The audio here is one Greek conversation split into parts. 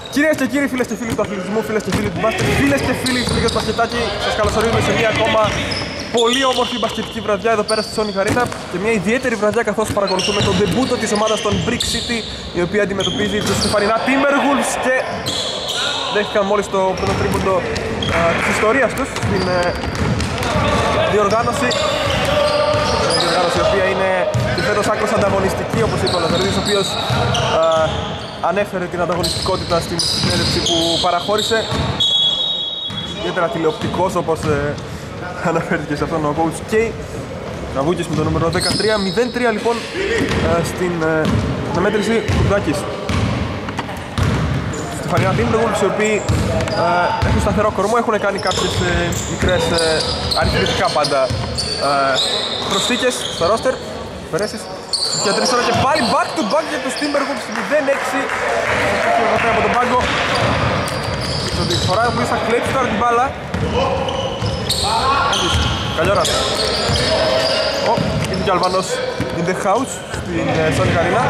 Κυρίες και κύριοι, φίλες και φίλοι του αθλητισμού, φίλες και φίλοι του μπάσκετ, φίλες και φίλοι του Γιώργου Μπασκετάκη, σας καλωσορίζουμε σε μια ακόμα πολύ όμορφη μπασκετική βραδιά εδώ πέρα στη Sonic Arena και μια ιδιαίτερη βραδιά καθώς παρακολουθούμε τον ντεμπούτο της ομάδας των Brick City, η οποία αντιμετωπίζει τους Στεφανινά Timberwolves και δέχτηκαν μόλις το πρώτο τρίποντο της ιστορίας τους στην διοργάνωση. Μια διοργάνωση η οποία είναι και φέτος άκρως ανταγωνιστική, όπως είπε ο Λαζαρίδης, ο οποίος ανέφερε την ανταγωνιστικότητα στην συνέντευξη που παραχώρησε. Ιδιαίτερα τηλεοπτικός, όπως αναφέρθηκε σε αυτόν ο coach K. Καβούκης με το νούμερο 13, 0-3 λοιπόν στην αναμέτρηση Κουρδάκης. Στεφανινά Timberwolves, οι οποίοι έχουν σταθερό κορμό, έχουν κάνει κάποιες μικρές αριθμητικά πάντα προσθήκες στο roster. Περέσεις για 3 ώρα και πάλι back to back για τους Timberwolves 0-6 από τον πάγκο. Τη φορά που θα κλέψει τώρα την μπάλα. Καλιόρας. Είναι και ο Αλβανός in the house στην Sonic Arena.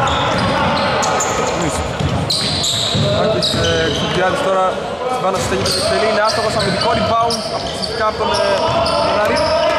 Άκης Ξουδιάδης τώρα πάνω στη στέγη του Κεφτελή, είναι άστοχος αμυντικό rebound φυσικά από τον Μενάρη.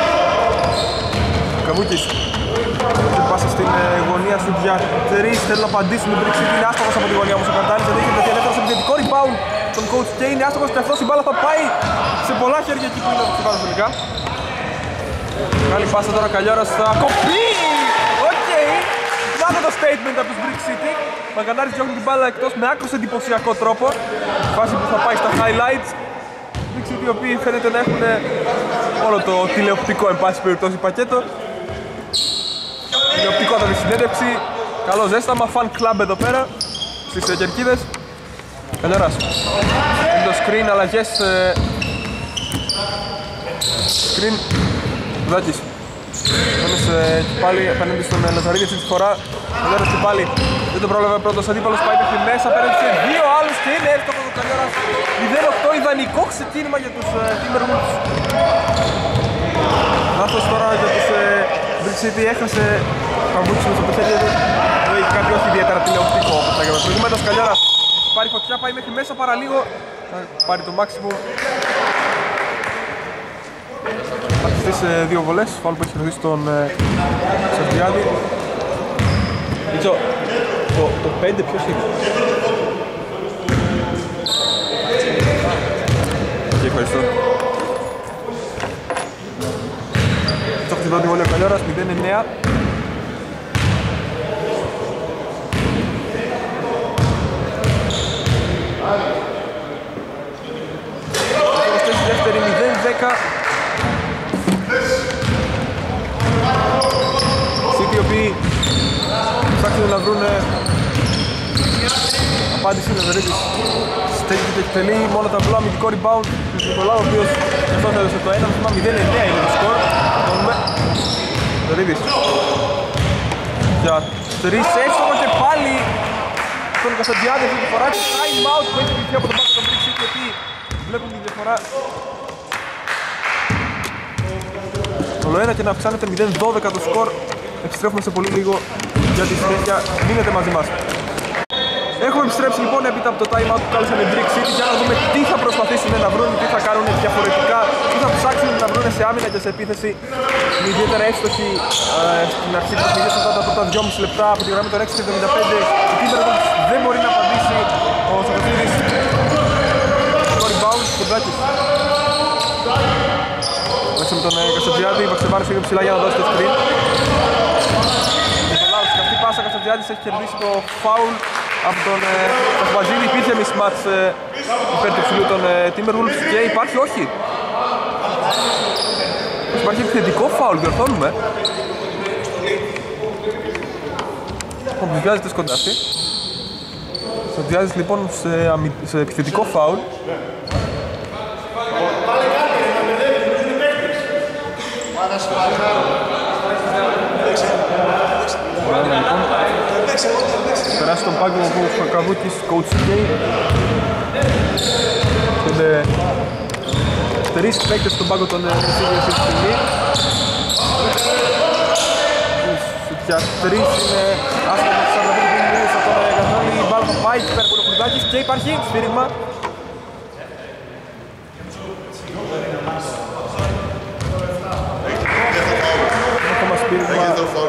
Καβούκης δεν πάσα στην γωνία σου για 3, θέλουν να απαντήσουν οι Brick City, είναι άστοχος από τη γωνία όμως ο Καρτάλης, δεν έχει πετύχει ελεύθερος επιθετικό rebound τον coach K, είναι άστοχος και αυτός η μπάλα θα πάει σε πολλά χέρια εκεί που είναι όπως είπαμε τελικά. Καλή πάσα τώρα Καλιόρας, θα κοπεί! Οκ! Μάθε το statement από τους Brick City. Μαγκανάρης διώχνει την μπάλα εκτός με άκρως εντυπωσιακό τρόπο. Φάση που θα πάει στα highlights. Brick City οι οποίοι φαίνεται να έχουν όλο το τηλεοπτικό εν πάση περιπτώσει πακέτο. Τηλεοπτικότατη συνέντευξη. Καλό ζέσταμα, fan club εδώ πέρα στις κερκίδες. Καλιόρας. Είναι το screen, αλλαγές. Screen. Κουδάκης. Έμες πάλι απέναντι στον Λαζαρίδη αυτή τη φορά. Καλιόρας και πάλι δεν τον πρόλαβε πρώτος αντίπαλος, πάει μέχρι μέσα, απέναντι σε δύο άλλους και είναι εύστοχος ο Καλιόρας. 0-8, ιδανικό ξεκίνημα για τους Timberwolves. Λάθος τώρα για τους Brick City, έχασε Καβούκης με το παιχνίδι του. Το έχει κάτι όχι ιδιαίτερα τηλεοπτικό όπως θα έκαμε προηγουμένως. Καλιόρας πάρει φωτιά, πάει μέχρι μέσα παραλίγο, θα πάρει το maximum. Αυτές δύο βολές, φάουλ που έχει χρωθεί στον Σαντιάδη. Μίτσο, το 5 ποιος είναι? Και ευχαριστώ. Το έχει την πρώτη βολή ο Καλιόρας, 0-9. Στη δεύτερη 0-10. Οι οποίοι ψάχνουν να βρουν απάντηση. Λαζαρίδης στέκει και εκτελεί μόνο τα απλό αμυντικό rebound του Νικολάου, ο οποίος αυτός έδωσε το 1, θυμάμαι 0-9 είναι το σκορ. Λαζαρίδης για 3, εύστοχο και πάλι τον Κασαντιάδη αυτή τη φορά και time out που έχει βγει από τον πάγκο των Brick City, γιατί βλέπουν τη διαφορά όλο ένα και να αυξάνεται 0-12 το σκορ. Επιστρέφουμε σε πολύ λίγο για τη συνέχεια. Μείνετε μαζί μας. Έχουμε επιστρέψει λοιπόν έπειτα από το time out που κάλεσαν οι Brick City για να δούμε τι θα προσπαθήσουν να βρουν, τι θα κάνουν διαφορετικά, τι θα ψάξουν να βρουν σε άμυνα και σε επίθεση. Είναι ιδιαίτερα εύστοχη στην αρχή του παιχνιδιού, αυτά τα πρώτα 2,5 λεπτά από τη γραμμή των 6,75. Ο Timberwolves δεν μπορεί να απαντήσει. Ο Σακατήρης το rebound, Κουρδάκης. Μέσα με τον Κασαντιάδη, η Βαξεβάρης είναι ψηλά για να δώσει το screen. Νικολάου, σκαφτή πάσα, Κασαντιάδης έχει κερδίσει το foul από τον Κασπαζίδη. Υπήρχε mismatch υπέρ του ψηλού των Timberwolves και υπάρχει όχι. Υπάρχει επιθετικό foul, διορθώνουμε. Βιάζεται σκοντάφτη. Κασαντιάδης λοιπόν σε επιθετικό foul. Περάσει τον πάγκο ο Καβούκης, coach K. Έχονται 3 παίκτες στον πάγκο των Ρεσίδιων αυτή τη στιγμή. Για 3 είναι άσχημα της 45 μήνες από τον Γαζόλη. Η μπάλα θα πάει πέρα από τον Κουρδάκης. παρκέ υπάρχει, σφύριγμα. Ακόμα σφύριγμα.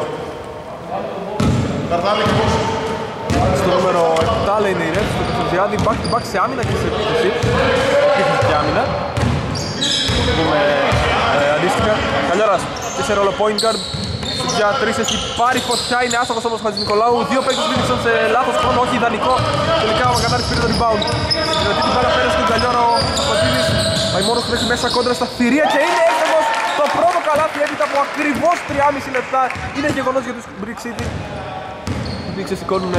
Στο νούμερο 7 λένε οι Reds, στο Κασοδιάδη, back to back σε άμυνα και σε επίθεση. Επίθεση και άμυνα. Πούμε αντίστοιχα. Καλιόρας και σε ρόλο point guard. Για 3 έχει πάρει φωτιά, είναι άστοχος όμως ο Χατζηνικολάου. Δύο παίκτες δείξαν σε λάθος χρόνο, όχι ιδανικό. Τελικά ο Μαγκανάρης πήρε το rebound. Δηλαδή την μπάλα πέρασε τον Καλιόρο ο Κοντζίνης. Πάει μόνος του μέχρι μέσα κόντρα στα θηρία και είναι έτοιμος. Το πρώτο καλάθι έπειτα από ακριβώς 3,5 λεπτά. Είναι γεγονός για τους Brick City. Οι οποίοι ξεσηκώνουν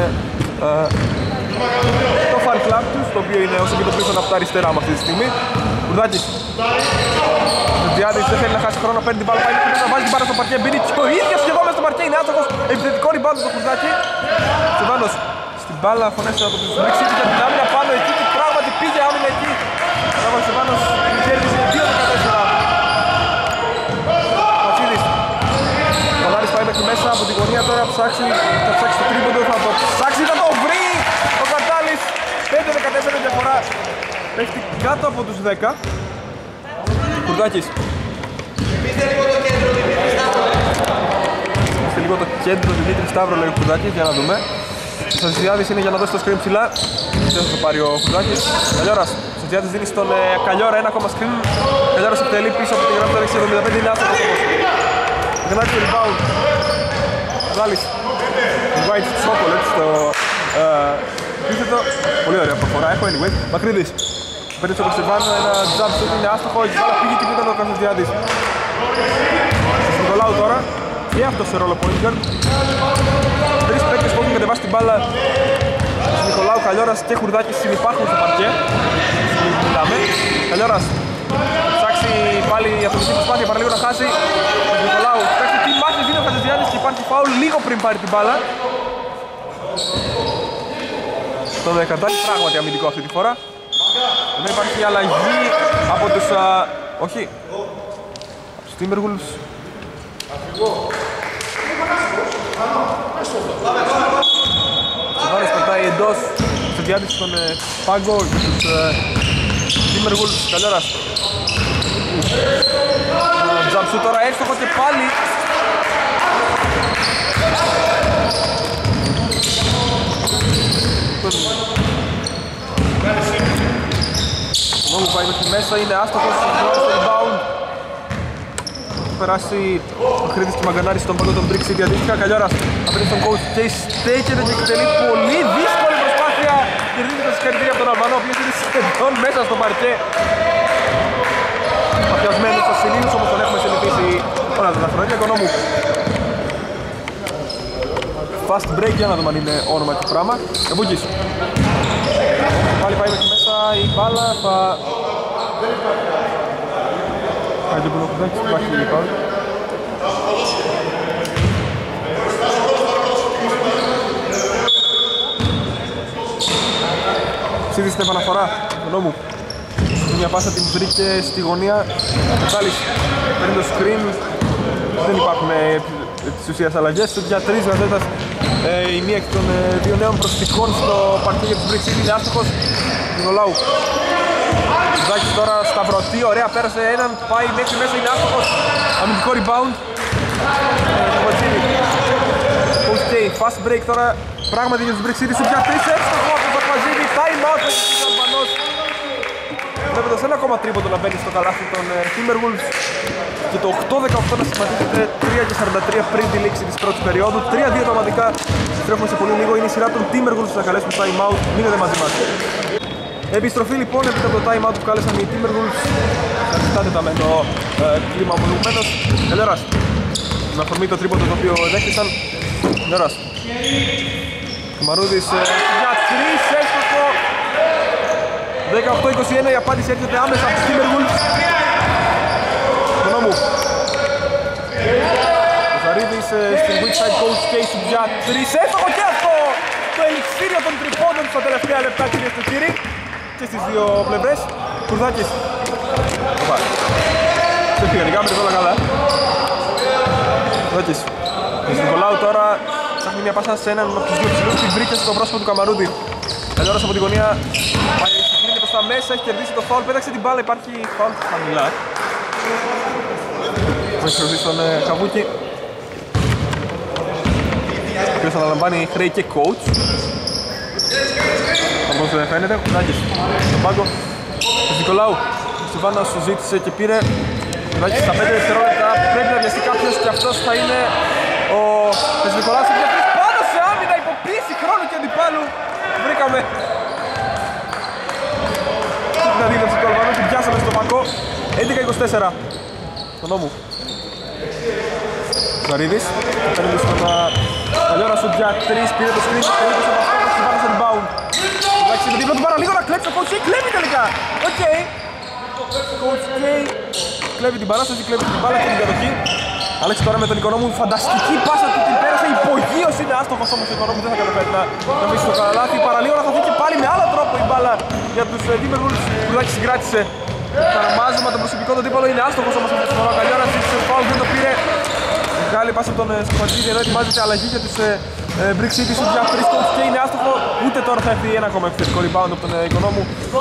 το fan club τους, το οποίο είναι όσο και το πίσω από τα αριστερά μου αυτή τη στιγμή. Κουρδάκης. Ο Διάδης δεν θέλει να χάσει χρόνο, παίρνει την μπάλα, πάει να βάλει την μπάλα στο παρκέ, μπαίνει και ο ίδιος σχεδόν μέσα στο παρκέ, είναι άστοχος, επιθετικό rebound στο Κουρδάκη. Σεβάνος στην μπάλα, φωνές από τους Brick City για την άμυνα πάνω εκεί και πράγματι πήγε άμυνα εκεί. Πράγμα Σεβάνος κέρδισε 2-14. Πατσίδης. Ο Λάρης πάει μέχρι μέσα από τη γωνία τώρα, θα ψάξει το τρίποντο, θα το ψάξει, θα το βρει. Ο Καρτάλης 5-14 διαφορά. Πέφτει κάτω από τους 10. Κουρδάκης. Είστε λίγο το κέντρο, Δημήτρη Σταύρο λέει ο Κουρδάκης, για να δούμε. Ο Σαντζιάδης είναι για να δώσει το screen ψηλά. Δεν θα το πάρει ο Κουρδάκης. Καλιόρας. Ο Σαντζιάδης δίνει στον Καλιόρα ένα ακόμα screen. Καλιόρας εκτελεί πίσω από τη γραμμή του 75, είναι άστοχος όμως. Γρανάκι το rebound. Γάλλης. White chocolate στο επίθετο. Πολύ ωραία προφορά, έχω anyway. Μακρύδης. Παίρνει στο Κωνσταντινό, ένα jump shot είναι άστοχο, η μπάλα πήγε και πήγαν ο Κασοδιάδης. Νικολάου τώρα, και αυτός σε ρόλο point guard. Τρεις παίκτες που έχουν κατεβάσει την μπάλα. Νικολάου, Καλιόρας και Χουρδάκης συνυπάρχουν στο παρκέ. Μιλάμε. Καλιόρας, ψάξει πάλι η ατομική προσπάθεια, παραλίγο να χάσει. Νικολάου, παίξει τι μάχη δίνει ο Κασοδιάδης και υπάρχει φάουλ λίγο πριν πάρει την μπάλα. Το δεκατάκι πράγματι αμυντικό αυτή τη φορά. Εδώ υπάρχει αλλαγή από τους... όχι. Από τους Timberwolves. Σεβάνος πατάει εντός. Στο διάδυση στον πάγκο για τους Timberwolves. Καλιόρας. Τζαμψού τώρα έστοχο και πάλι. Ο Νόμου πάει μέχρι μέσα, είναι άστοχος στο rebound. Έχει περάσει ο Χρήδης και ο Μαγκανάρης στον πάγκο των Brick City αντίστοιχα. Καλιόρας απέναντι στον coach και στέκεται και εκτελεί πολύ δύσκολη προσπάθεια. Κερδίζει τα συγχαρητήρια από τον Αλβανό, ο οποίος είναι σχεδόν μέσα στο παρκέ. Παθιασμένος στο Σιλίνους, όμως τον έχουμε συνηθίσει όλα τα χρόνια. Ο Νόμου. Fast break, για να δούμε αν είναι όνομα και πράγμα. Εμπούκης. Πάλι πάει μέχρι μέσα η μπάλα, θα... Κάτι που δεν υπάρχει η μπάλα. Ψήφισε την επαναφορά, ο Νόμου. Μια πάσα την βρήκε στη γωνία. Κατάλης, παίρνει το screen. Δεν υπάρχουν της ουσίας αλλαγές. Για τρεις γαζέτας η μία εκ των δύο νέων προσθηκών στο παρκέ για τους Brick City είναι άστοχος. Νικολάου. Ζάκης τώρα σταυρωτή, ωραία, πέρασε έναν, πάει μέχρι μέσα, είναι άστοχος. Αμυντικό rebound. Coach K, fast break τώρα, πράγματι για τους Brick City. Σου για τρεις εύστοχο από το Παζίνη, time out με τον Αλβανός. Βλέποντας ένα ακόμα τρίποντο να μπαίνει στο καλάθι των Timberwolves. Και το 8-18 να συμμετέχεται 3-43 πριν τη λήξη της πρώτης περίοδου. 3-2 τα ομαδικά. Στρέφουμε σε πολύ λίγο. Είναι η σειρά των Timberwolves που θα καλέσουν time out. Μείνετε μαζί μας. Επιστροφή λοιπόν έπειτα από το time out που κάλεσαν οι Timberwolves. Καθιστάτε τα με το κλίμα ομολογουμένος. Καλιόρας. Με αφορμή το τρίποντο το οποίο δέχτησαν. Καλιόρας. Μαρούδης για 3 έστοχο. 18-21 η απάντηση έρχεται άμεσα από τους Timberwolves. Νόμου. Ο Ζαρίδης στην weak side coach case για 3 έστοχο και αυτό! Το ελιξίριο των τριπώντων στα τελευταία λεπτά, κυρίες και κύριοι, και στις δύο πλευρές. Κουρδάκης. Δεν πήγαν οι κάμερες όλα καλά. Κουρδάκης. Ο Νικολάου τώρα ψάχνει μια πάσα σε έναν από τους δύο ψηλούς, την βρήκε στο πρόσωπο του Καμαρούδη. Καλιόρας από τη γωνία, πάει συγκλίνει προς τα μέσα, έχει κερδίσει το φάουλ, πέταξε την μπάλα, υπάρχει φάουλ χαμηλά. Έχει κερδίσει τον Καβούκη, ο οποίος αναλαμβάνει χρέη και coach. Όπως φαίνεται, ο Νάκης στον πάγκο. Ο Νικολάου, ο Στιβάνας σου ζήτησε και πήρε. Τουλάχιστον στα 5 δευτερόλεπτα πρέπει να βιαστεί κάποιος και αυτός θα είναι ο Νικολάους. Πάνω σε άμυνα, υποποίηση χρόνου και αντιπάλου. Βρήκαμε την αντίληψη του Αλβανού, την πιάσαμε στο μακό. 11-24 τον νόμου. Ζαρίδης, παίρνει στον Καλιόρα σου για 3, πήρε το screen, περίπτωσε από αυτό, θα βάλει σε rebound. Εντάξει, με δίπλα του παραλίγο να κλέψει, ο Coach K κλέβει τελικά. Οκ. Coach K κλέβει την παράσταση, κλέβει την μπάλα και την κατοχή. Άλεξε τώρα με τον Οικονόμου, φανταστική πάσα του, την πέρασε, υπογείως είναι άστοχος όμως ο Οικονόμου, δεν θα καταφέρει να μίσει το καλάθι. Παραλίγο να χαθεί και πάλι με άλλο τρόπο η μπάλα για τους Timberwolves, τουλάχιστον συγκράτησε. Παραμάζωμα το προσωπικό του τύπολο, είναι άστοχος όμως αυτή τη φορά. Καλιόρας σε φάουλ δεν το πήρε. Μεγάλη πάσα από τον Σκοπαντζίδη, ενώ ετοιμάζεται αλλαγή για τους Brick City σου για 3 coach και είναι άστοχο. Ούτε τώρα θα έρθει ένα ακόμα επιθετικό rebound από τον Οικονόμου.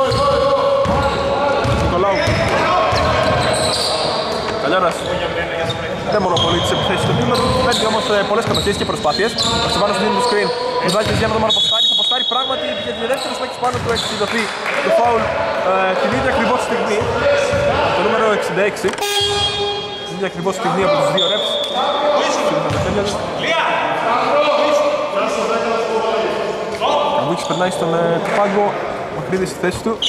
Νικολάου. Καλιόρας. Δεν μονοπολεί τις επιθέσεις του Timberwolves, παίρνει όμως πολλές κατοχές και προσπάθειες. Ο Στιβάνος δίνει το screen. Βάζει για να δούμε αν αποστάρει. Θα αποστάρει πράγματι για τη δεύτερη παίκτης πάνω του έχει δοθεί το foul την ίδια ακριβώς στιγμή. Το νούμερο 66. Την ίδια ακριβώς στιγμή από τους δύο reps. Καμπούκης περνάει στον πάγκο, Μακρύδης στη θέση του.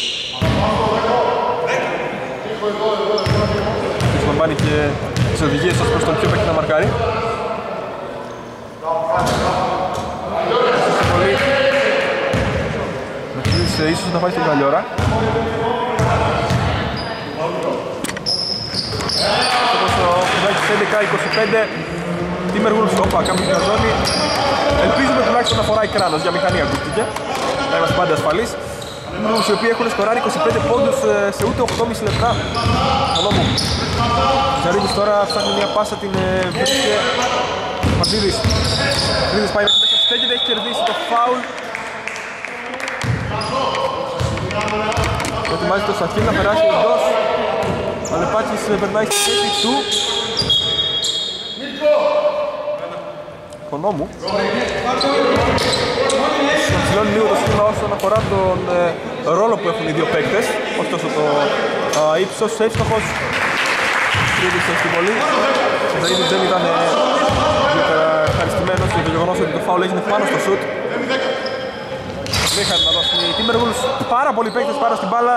Λαμβάνει και τις οδηγίες ως προς τον ποιο παίκτη να μαρκάρει. Μακρύδης ίσως να πάει στην Καλιόρα. Όπως ο 11-25 Timberwolves, όπα, κάνουμε την ζώνη. Ελπίζουμε τουλάχιστον να φοράει κράνος, για μηχανή ακούστηκε. Να είμαστε πάντα ασφαλείς. Timberwolves οι οποίοι έχουν σκοράρει 25 πόντους σε ούτε 8,5 λεπτά. Καλό μου. Ζαρίδης τώρα ψάχνει μια πάσα, την βρίσκεται Μαντίδης. Μαντίδης πάει μέσα, στέκεται, έχει κερδίσει το φάουλ. Ετοιμάζει το Σαχίλ να περάσει εντός. Ο Αλεπάκης περνάει στη θέση του Οικονόμου. Ψηλώνει λίγο το σχήμα όσον αφορά τον ρόλο που έχουν οι δύο παίκτες. Όχι τόσο το ύψος, εύστοχος. Κρύβησε στη βολή. Ο Ζαΐδης δεν ήταν ιδιαίτερα ευχαριστημένος για το γεγονός ότι το φάουλ έγινε πάνω στο σουτ. Δεν είχαν να δώσουν οι Timberwolves, πάρα πολλοί παίκτες πάνω στην μπάλα.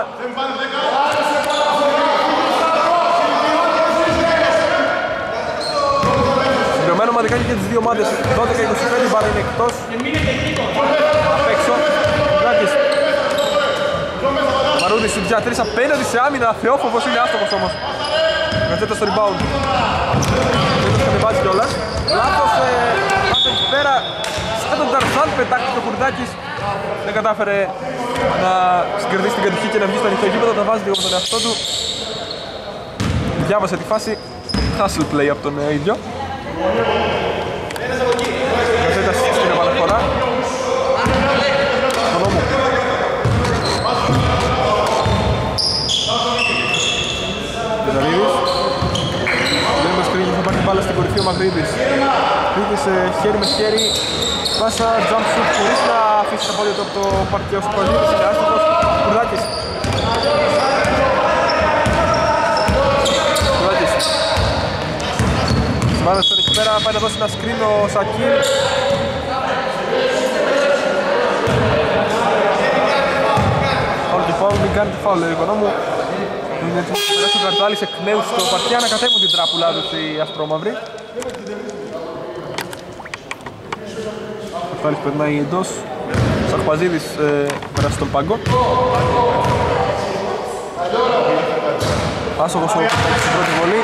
Συμπληρωμένο ομαδικά και για τις δύο ομάδες. 12-25 μπάλα είναι εκτός. Απ' έξω. Γκράκης. Μαρούδης στην πια 3 απέναντι σε άμυνα. Θεόφοβος είναι, άστοχος όμως. Γκρατζέτα στο rebound. Δεν το κατεβάζει κιόλας. Λάθος εκεί πέρα. Σαν τον Ταρζάν πετάχτηκε ο Κουρδάκης. Δεν κατάφερε να συγκερδίσει την κατοχή και να βγει στο ανοιχτό γήπεδο. Τα βάζει λίγο με τον εαυτό του. Διάβασε τη φάση. Hustle play από τον ίδιο. Γκρατζέτας στην επαναφορά. Οικονόμου. Ζαρίδης. Δεν είναι το σκρίνι, θα πάρει μπάλα στην κορυφή ο Μαγρίδης. Μαγρίδης χέρι με χέρι. Πάσα jump shoot χωρίς να αφήσει τα πόδια του από το παρκέ. Ο Σκοπαντζίδης είναι άστοχος. Κουρδάκης. Κουρδάκης. Σημάδες τώρα εκεί πέρα, πάει να δώσει ένα screen ο Σακίλ. Φάουλ και φάουλ, μην κάνει τη φάουλ ο Οικονόμου. Είναι έτσι να περάσει ο Καρτάλης εκ νέου στο παρκέ, ανακατεύουν την τράπουλά τους οι ασπρόμαυροι. Ο Καρτάλης περνάει εντός. Σαρπαζίδης περάσει στον πάγκο. Άσοχος ο Καρτάλης στην πρώτη βολή.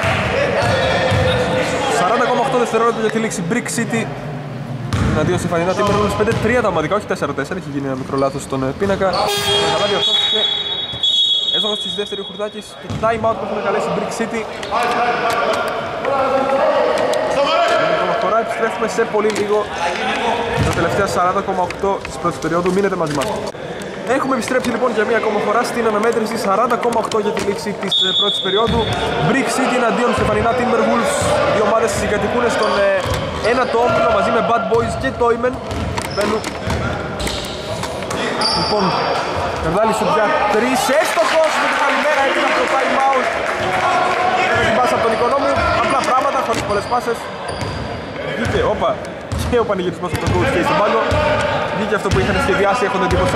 40,8 δευτερόλεπτα για τη λήξη. Brick City εναντίον στη Φανινά Timberwolves. 5-3 τα ομαδικά, όχι 4-4. Έχει γίνει ένα μικρό λάθος στον πίνακα. Καλά διορθώθηκε. Έσοχος στη δεύτερη ο Χουρδάκης. Και time out που έχουν καλέσει Brick City. φορά. Επιστρέφουμε σε πολύ λίγο. Τα τελευταία 40,8 της πρώτης περίοδου. Μείνετε μαζί μας. Έχουμε επιστρέψει λοιπόν για μία ακόμα φορά στην αναμέτρηση 40,8 για τη λήξη της πρώτης περίοδου. Brick City εναντίον Στεφανινά Timberwolves. Οι ομάδες συγκατοικούν στον ένατο όμιλο μαζί με Bad Boys και Toymen. Λοιπόν, Καρδάλης σου πια 3, έστοχος με το καλημέρα, έτσι από το time out. Έκανε την πάσα από τον Οικονόμου, απλά πράγματα, χωρίς πολλές πάσες. Βγήκε, όπα, και ο πανηγυρισμός από τον coach και στον πάγκο. Βγήκε αυτό που είχαν σχεδιάσει, έχουν εντύπωση.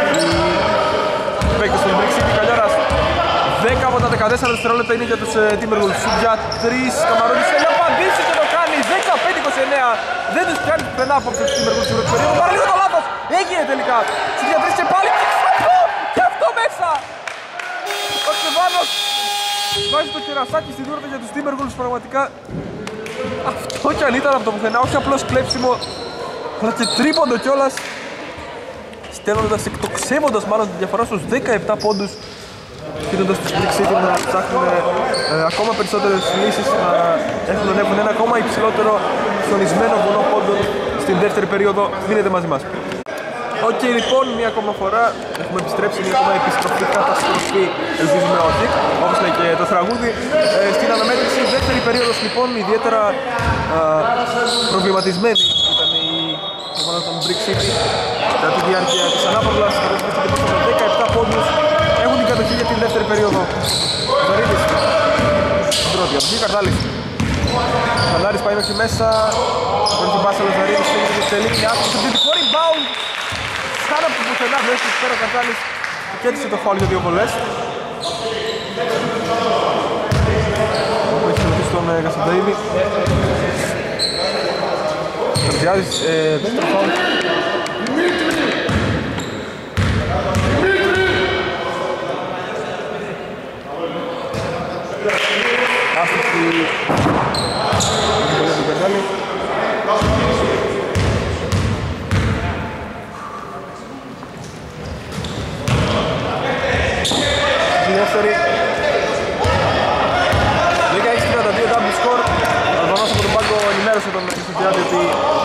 Οι παίκτες του Brick City, Καλιάρας. 10 από τα 14 δευτερόλεπτα είναι για τους Timberwolves. Σου πια 3, Καμαρώνης θέλει να απαντήσει και το κάνει. 15-29, δεν τους πιάνει πουθενά απόψε τους Timberwolves στην πρώτη περίοδο. Πάρα λίγο το λάθος, έγινε τελικά. Σου πια 3 και πάλι και αυτό μέσα. Ο Στεβάνος βάζει το κερασάκι στην τούρτα για τους Timberwolves. Πραγματικά αυτό κι αν ήταν από το πουθενά, όχι απλώς κλέψιμο, αλλά και τρίποντο κιόλας, στέλνοντας, εκτοξεύοντας μάλλον τη διαφορά στους 17 πόντους, αφήνοντας τους Brick City να ψάχνουν ακόμα περισσότερες λύσεις, να έχουν ένα ακόμα υψηλότερο χιονισμένο βουνό πόντων στην δεύτερη περίοδο. Μείνετε μαζί μας. Οκ, λοιπόν, μία ακόμα φορά έχουμε επιστρέψει, μία ακόμα επιστροφή, καταστροφή, ελπίζουμε όχι, όπως λέει και το τραγούδι. Στην αναμέτρηση δεύτερη περίοδος λοιπόν, ιδιαίτερα προβληματισμένη ήταν η ομάδα των Brick City κατά τη διάρκεια της ανάπαυλας, καθώς βρίσκεται με 17 πόντους, έχουν την κατοχή για την δεύτερη περίοδο. Ζαρίδης, στην πρώτη αυγή, Καρδάλης. Καρδάλης πάει μέχρι μέσα, παίρνει την πάσα, ο Ζαρίδης φύγει και τελεί, είναι άσχος, επιθετικό rebound. Σαν από την πουθενά βρέθηκε πέρα ο Καρδάλης και έτησε το φάουλ για 2 βολές. Έχει συμμετήσει στον Κασανταίδη. Καρδιάδης, δεύτερο φάουλ. Άστοχη του Καρδάλη. Στη δεύτερη 16-32 double score. Ο Αλβανός από τον πάγκο ενημέρωσε τον Χριστιανιάδη ότι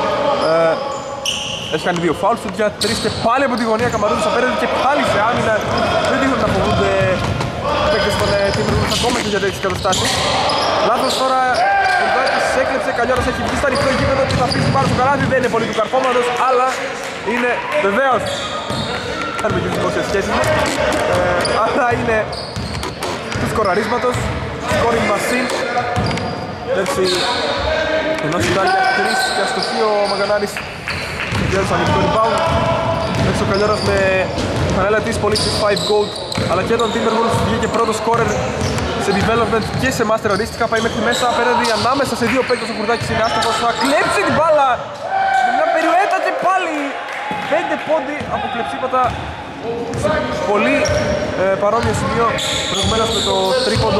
έχει κάνει 2 φάουλς του για 3 και πάλι από τη γωνία Καμαρούδης απέναντι και πάλι σε άμυνα. Δεν δείχνουν να φοβούνται οι παίκτες των Timberwolves ακόμα και για τέτοιες καταστάσεις. Λάθος τώρα, ο Λιδάκης έκλεψε, Καλιάρας έχει βγει στα ανοιχτό γήπεδο και θα αφήσει πάνω στο καράβι. Δεν είναι πολύ του καρφώματος, αλλά είναι βεβαίως. Κάνουμε και τις δημόσιες σχέσεις μας, αλλά είναι του σκοραρίσματος, scoring machine. Έτσι, ενώ συντάει για 3 και αστοχή ο Μαγκανάρης, βγαίνει σαν το rebound. Έτσι ο Καλιάρας με φανέλα της πωλήξης 5 gold, αλλά και τον Timberwolves βγήκε πρώτο scorer σε development και σε master αντίστοιχα. Πάει μέχρι μέσα απέναντι ανάμεσα σε 2 παίκτες, ο Κουρδάκης είναι άστοχος, θα κλέψει την μπάλα με μια περιουέτα και πάλι 5 πόντι από κλεψίματα σε πολύ παρόμοιο σημείο, προηγουμένως με το τρίποντο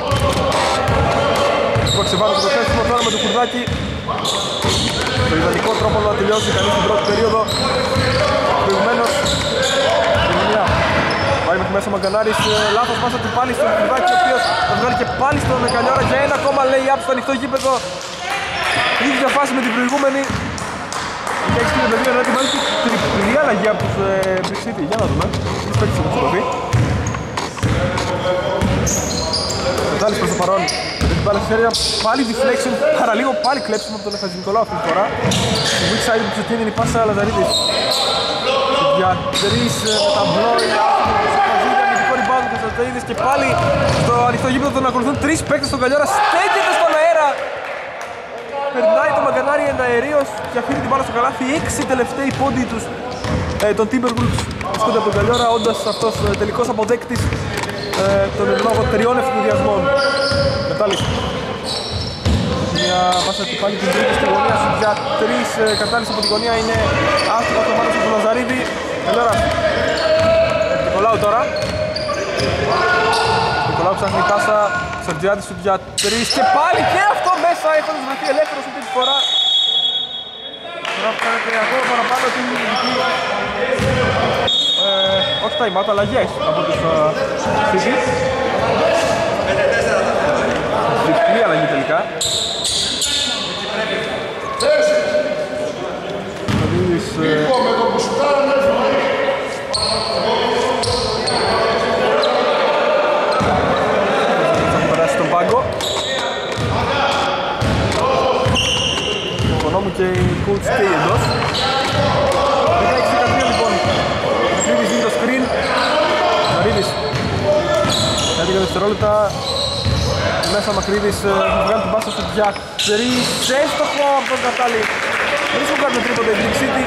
που εξεβάλλει το κλέψιμο. Τώρα με το Κουρδάκη, το ιδανικό τρόπο να τελειώσει κανείς την πρώτη περίοδο. Προηγουμένως πάει μέχρι μέσα ο Μαγκανάρης, λάθος πάσα του πάλι στον Κουρδάκη, ο οποίος θα βγάλει και πάλι στον Καλιάρα για ένα ακόμα lay-up στο ανοιχτό γήπεδο. Ίδια φάση με την προηγούμενη. Και έχει στείλει παιδί ενώ ετοιμάζει και τριπλή αλλαγή από τους Brick City. Για να δούμε, τις παίκτες έχουν σκοτωθεί. Κατάλης προς το παρόν με την μπάλα στη σέρια, πάλι deflection, παραλίγο πάλι κλέψιμο από τον Χατζηνικολάου αυτή τη φορά. Το weak side που ξετείνει η πάσα Λαζαρίδης. Για 3 με τα μπλόι, αμυντικό rebound του Χατζηνικολάου και πάλι στο ανοιχτό γήπεδο τον ακολουθούν 3 παίκτες στον Καλιάρα, στέκεται στον αέρα. Περνάει το Μαγκανάρι εναερίως και αφήνει την μπάλα στο καλάθι. 6 τελευταίοι πόντοι τους των Timberwolves βρίσκονται από τον Καλιάρα, όντας αυτός τελικός αποδέκτης των λόγω 3 ευθυνδιασμών. Κατάληξη. Μια πάσα του πάλι την τρίτη στη γωνία σου για 3. Κατάληξη από την γωνία είναι άστοχα το μάνος του Λαζαρίδη. Καλιάρας. Νικολάου τώρα. Νικολάου ψάχνει πάσα. Σαρτζιάδης σου για 3 και πάλι και αυτό μέσα, έχοντας βρεθεί ελεύθερος αυτή τη φορά. Τώρα που κάνετε ακόμα παραπάνω την ειδική, όχι time out, αλλαγές από τους City. Διπλή αλλαγή τελικά. Μέσα Μακρύδης θα βγάλει την πάσα στο για 3, έστοχο από τον Καρτάλη. Βρίσκουν κάτι με τρίποντα η Greek City.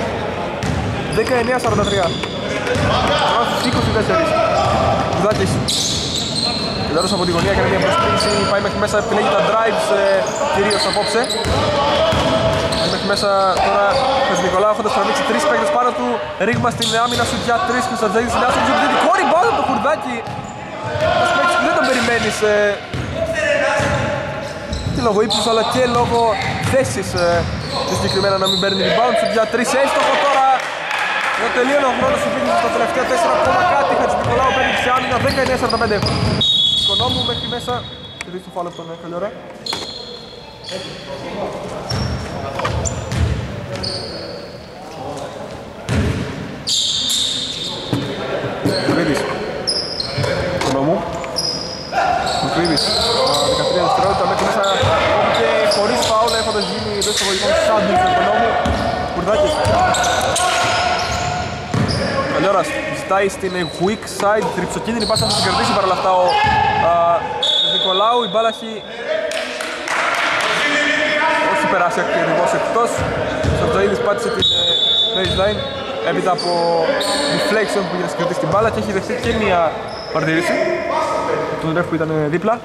19-43. Βάζουν 24. Κουδάκης. Τελειώνος από τη γωνία, έκανε μια προσποίηση, πάει μέχρι μέσα, επιλέγει τα drives κυρίως απόψε. Πάει μέχρι μέσα τώρα ο Νικολάου έχοντας τραβήξει 3 παίκτες πάνω του. Ρίγμα στην άμυνα σου για 3 και ο Σαντζαίδης στην άσο. Κόρη μπάλα το Χουρδάκι. Ένας παίκτης που δεν τον περιμένεις και λόγω ύψους αλλά και λόγω θέσης και συγκεκριμένα να μην παίρνει rebound. Σου για 3 έστοχο τώρα. Το τελείωνε ο χρόνος σου δείχνει στα τελευταία 4 ακόμα κάτι. Χατζηνικολάου παίρνει σε άμυνα 19-45. Οικονόμου μέχρι μέσα. Και δείχνει το φάλο αυτόν, καλή ώρα. Κρίδης. Οικονόμου. Κρίδης. 13 δευτερόλεπτα μέχρι μέσα. Και χωρίς φάουλα έχοντας γίνει εντός εισαγωγικών σάντουιτς του Οικονόμου. Κουρδάκης. Καλιόρας ζητάει στην weak side, τριψοκίνδυνη πάσα θα την κερδίσει παρόλα αυτά ο Νικολάου. Η μπάλα έχει όχι περάσει ακριβώς εκτός. Ο Σαντζαίδης πάτησε την baseline έπειτα από deflection που πήγε να συγκρατήσει την μπάλα και έχει δεχτεί και μια παρατήρηση τον ρεφ που ήταν δίπλα.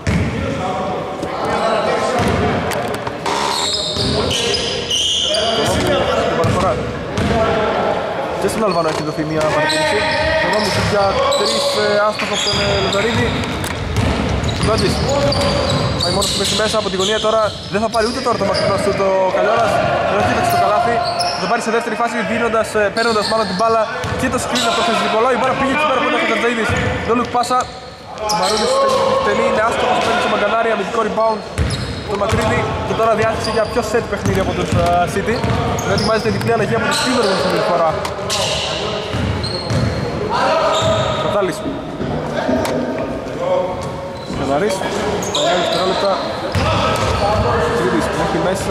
Την παραφορά και στον Αλβανό έχει δοθεί μια παρατήρηση. Τον νόμου για 3 άστοχο από τον Λεβερίδη. Κουδάκης πάει μόνος του μέσα από τη γωνία τώρα. Δεν θα πάρει ούτε τώρα το μακρινό σου το Καλιόρας. Δεν θα κοίταξε το καλάθι. Θα πάρει σε δεύτερη φάση παίρνοντας μάλλον την μπάλα και το screen από τον Χατζηνικολάου. Η μπάλα πήγε εκεί πέρα που ήταν ο Χατζαίδης. No look πάσα. Ο Μαρούλης τελεί, είναι άστοχος, παίρνει στο Μαγκανάρη, αμυντικό rebound το Μακρύδη και τώρα διάθεση για πιο set παιχνίδι από τους City. Δεν ετοιμάζεται διπλή αλλαγή από τους Timberwolves αυτή τη φορά. Κατάλης. Κανάρης. Στα 9 δευτερόλεπτα. Μακρύδης μέχρι μέσα.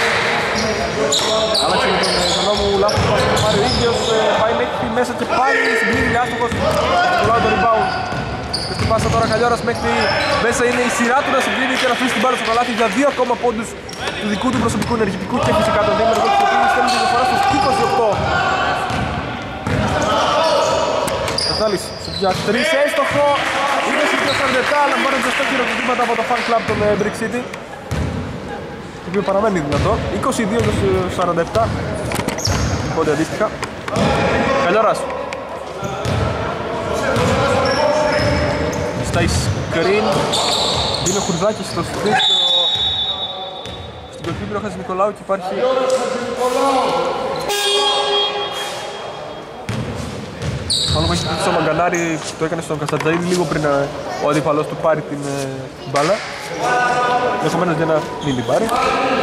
Άλλαξε με τον νόμο, λάθος που θα πάρει ο ίδιος. Πάει μέχρι μέσα και πάλι συγκλίνει άστοχος. Κουλάω το rebound. Και στην πάσα τώρα Καλιόρας μέχρι μέσα είναι η σειρά του να συγκρίνει και να αφήσει την μπάλα στο καλάθι για 2 ακόμα πόντους του δικού του προσωπικού ενεργητικού και φυσικά τον Δήμερ που στέλνει τη διαφορά στους 28. Κατάλης, για 3 έστοχο, 20-47, λαμβάνοντας τα χειροκροτήματα από το fan club των Brick City το οποίο παραμένει δυνατό, 22-47 πόντι αντίστοιχα. Καλιόρας στάει screen, δίνει ο Χουρδάκης στο screen στην κορυφή πήρε ο Χατζηνικολάου και υπάρχει μάλλον που έχει πει στο Μαγκανάρη, το έκανε στον Καστατζαίδη λίγο πριν ο αντίπαλος του πάρει την μπάλα, ενδεχομένως για να μην την πάρει.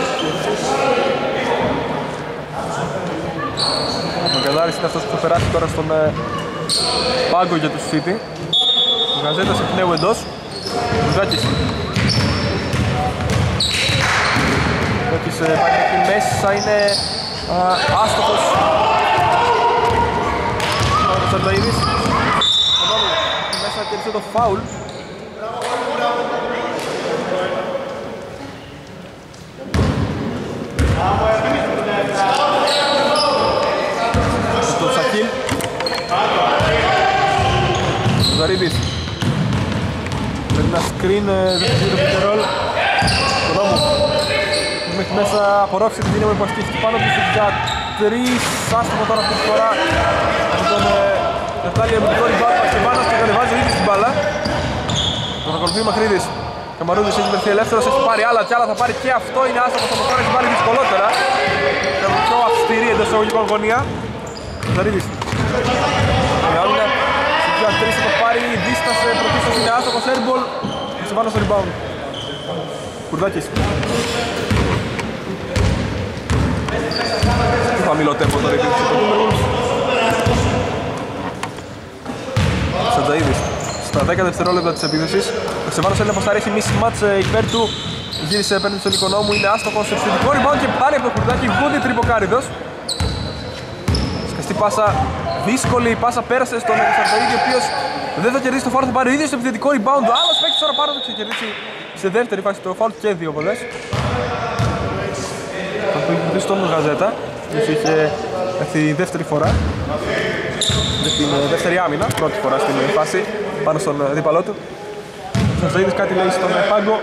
Ο Μαγκανάρης είναι αυτός που θα περάσει τώρα στον πάγκο για τους City. Ο Γαζέτας εκ νέου εντός. Ζάκης. Ζάκης πάει εκεί μέσα, είναι άστοχος. Ο Σανταίδης. Μέσα κέρδισε το φάουλ. Στο Σακίλ. Ο Ζαρίδης. Πρέπει να screen δεύτερο πιτερόλ στον νόμο. Μέχρι μέσα απορρόφησε την δύναμη που ασκήθηκε πάνω του για 3. Άστοχο τώρα αυτή τη φορά από τον Νεφτάλη αμυντικό rebound και πάνω και κατεβάζει ο ίδιος την μπάλα. Τον ακολουθεί ο Μαχρίδης. Καμαρούδης έχει βρεθεί ελεύθερος, έχει πάρει άλλα και άλλα, θα πάρει και αυτό. Είναι άστοχος όμως τώρα, έχει βάλει δυσκολότερα. Είναι πιο αυστηρή εντός εισαγωγικών γωνία. Ζαρίδης. Για 3 θα το πάρει, δίστασε, πρωτίστως είναι άστοχος airball και σε πάνω στο rebound. Κουρδάκης. Τι χαμηλό τέμπο τώρα υπήρξε το Timberwolves. Σαντζαίδης. Στα 10 δευτερόλεπτα της επίθεσης. Ο Ξεβάνος έλεγχος θα ρίξει mismatch υπέρ του. Γύρισε απέναντι στον Οικονόμου, είναι άστοχος σε ευθυντικό rebound και πάλι από το Κουρδάκη. Βούντι τριποκάριδος. Σκαστή πάσα. Δύσκολη πάσα πέρασε στον Σαντζαίδη, ο οποίος Δεν θα κερδίσει το φάουλ, θα πάρει ο ίδιος το επιθετικό rebound. Άλλος παίκτης τώρα πάρα το ξεκερδίσει σε δεύτερη φάση το φάουλ και δύο βολές. Θα το έχει πει στον Γαζέτα, που είχε έρθει δεύτερη φορά. Την δεύτερη άμυνα, πρώτη φορά στην φάση πάνω στον δίπαλό του. Ο Ζαΐδης κάτι λέει στον πάγκο.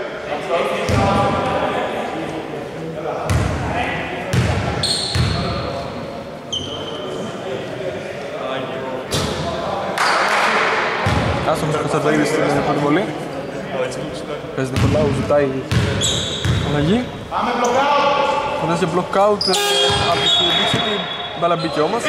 Άστομος ο Κωνσταντζαΐδης στην πρώτη βολή. Παίζει Νικολάου, ζητάει αλλαγή. Φαντάζει και block out από τους Big City, μπάλα μπήκε όμως.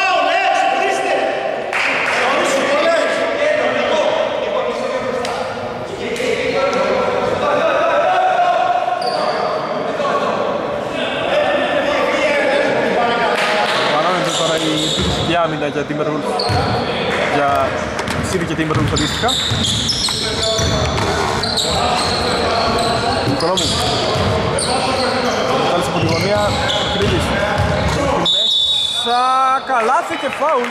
Παράνεται τώρα η επίθεση άμυνα για Timberwolves, για City και Timberwolves αντίστοιχα. Νικολόμου. Μετάλλησε από τη γωνία, Κρίδης. Μέσα, καλάθι και φάουλ.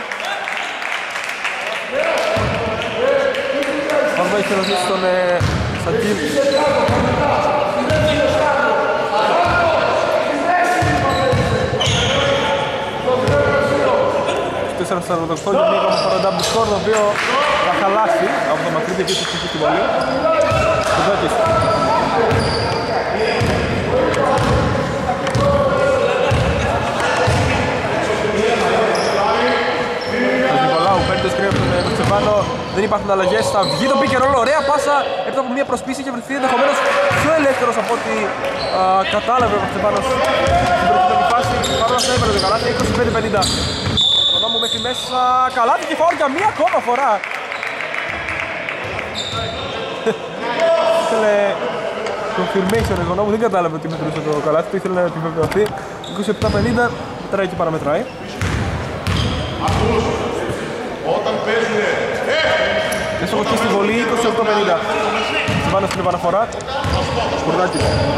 Πάντα έχει ρωτήσει στον Σακίλ. 4-48 και μία ακόμα φορά double score, το οποίο θα χαλάσει από το μακρύ και εκεί στη βολή. Κουδάκης. Ο Νικολάου παίρνει το screen από τον Μερτσεβάνο, δεν υπάρχουν αλλαγές, θα βγει το pick and roll, ωραία πάσα, έπειτα από μια προσπίση και βρεθεί ενδεχομένως πιο ελεύθερος από ό,τι κατάλαβε ο Μερτσεβάνος στην προηγούμενη φάση. Παρόλα αυτά έπαιρνε το καλάθι, 25-50. Μου μέχρι μέσα, καλάθι και φάουλ για μία ακόμα φορά. Ήθελε confirmation εγώ νόμου, δεν κατάλαβε ότι μετρούσε το καλάθι, το ήθελε να επιβεβαιωθεί. 27-50, μετράει και παραμετράει. Έσοχος και στη βολή, 28-50. Συμβάνω στην επαναφορά. Σκουρδάκης.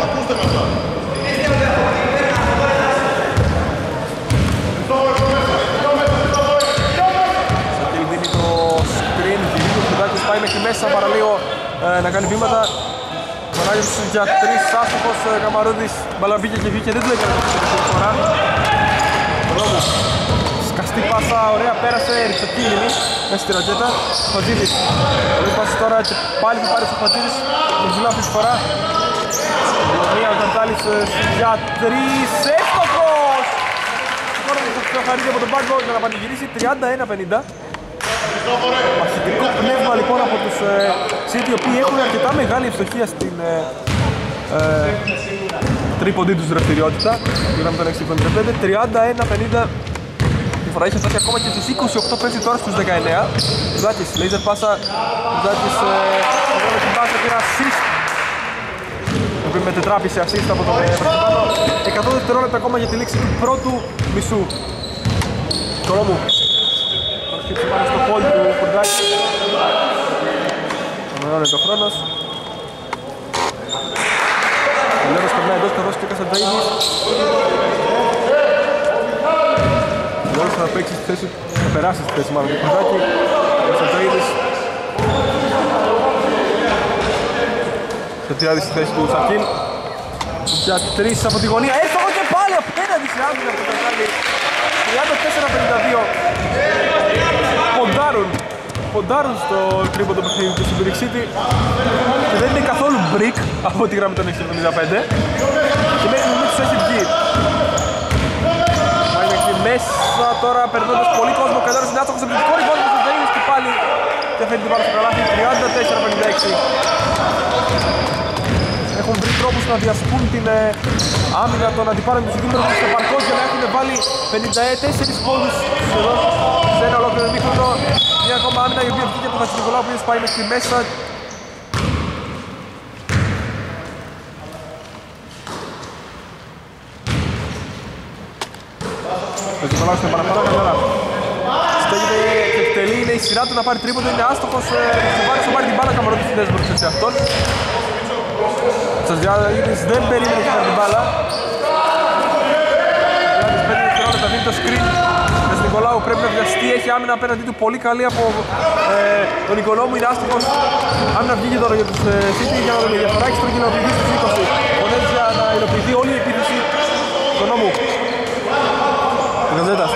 Πάει μέχρι μέσα, παραλίγο να κάνει βήματα. Μαράγιος για 3, άστοχος Καμαρούδης, μπαλά μπήκε και βγήκε, δεν του έκανε την φορά. Ρόμου, σκαστή πάσα, ωραία, πέρασε, ριξοκίνημη μέσα στη ρακέτα. Φατζίδης, πολύ πάση τώρα και πάλι θα πάρει ο Φατζίδης, τον ζηλά αυτή τη φορά. Μία ο Καρτάλης για 3, εύστοχος! Τώρα θα χαρίζει από τον πάγκο για να πανηγυρίσει, 31-50. Μαχητικό πνεύμα λοιπόν από τους City, οι οποίοι έχουν αρκετά μεγάλη ευστοχία στην τρίποντή τους δραστηριότητα. Πήραμε τον 6-25, 31-50. Τη φορά είχε φτάσει ακόμα και στους 28, πέφτει τώρα στους 19. Ζάκης, λέιζερ πάσα, Ζάκης έβαλε την πάσα, πήρα assist. Το οποίο μετετράπησε assist από τον Βρετιπάνο. 100 δευτερόλεπτα ακόμα για τη λήξη του πρώτου μισού. Κορόμου. Χτύψε πάνω στο πόλι του Κουρδάκη. Ανανώνεται ο χρόνος. Ο Λέρος περνάει εντός, θα δώσει και ο Κασαντζαΐδης. Ο Λέρος θα παίξει στη θέση, θα περάσει στη θέση μάλλον του Κουρδάκη. Ο Κασαντζαΐδης. Σετριάδης στη θέση του Σακίλ. Για 3 από τη γωνία. Έφαγε και πάλι απέναντι σε άμυνα από τον Κασαντζαΐδη. 34-52. Ποντάρουν στο τρίποντο παιχνίδι του στην Big City και δεν είναι καθόλου break από τη γραμμή των 6-75 και μέχρι στιγμή τους έχει βγει. Πάει μέχρι μέσα τώρα, περνώντας πολύ κόσμο, κατάρρος είναι άστοχος επιθετικό rebound από τον Ζαΐδης και πάλι διαφέρει την μπάλα στο καλάθι, 34-56. Έχουν βρει τρόπους να διασπούν την άμυνα των αντιπάλων του Timberwolves στο παρκός για να έχουν βάλει 54 πόντους σχεδόν σε ένα ολόκληρο ημίχρονο. Μια ακόμα άμυνα η οποία βγήκε από τον Χατζηνικολάου, ο οποίος πάει μέχρι μέσα. Ο Χατζηνικολάου στην επαναφορά, καλά. Στέγεται και εκτελεί, είναι η σειρά του να πάρει τρίποντο, είναι άστοχος. Θα πάρει την μπάλα, Καμαρούδης στην δέσμευση σε αυτόν. Τσαζιάδης δεν περίμενε και την μπάλα. Τσαζιάδης παίρνει δευτερόλεπτα, δίνει το screen. Ο Νικολάου πρέπει να βιαστεί, έχει έχει άμυνα απέναντί του πολύ καλή από τον Οικονόμου. Είναι άστοχος. Άμυνα βγήκε τώρα για τους City για να δούμε διαφορά. Έχει στο κοινοποιηθεί στους 20. Πονέτης για να υλοποιηθεί όλη η επίθεση Οικονόμου. Γαζέτας.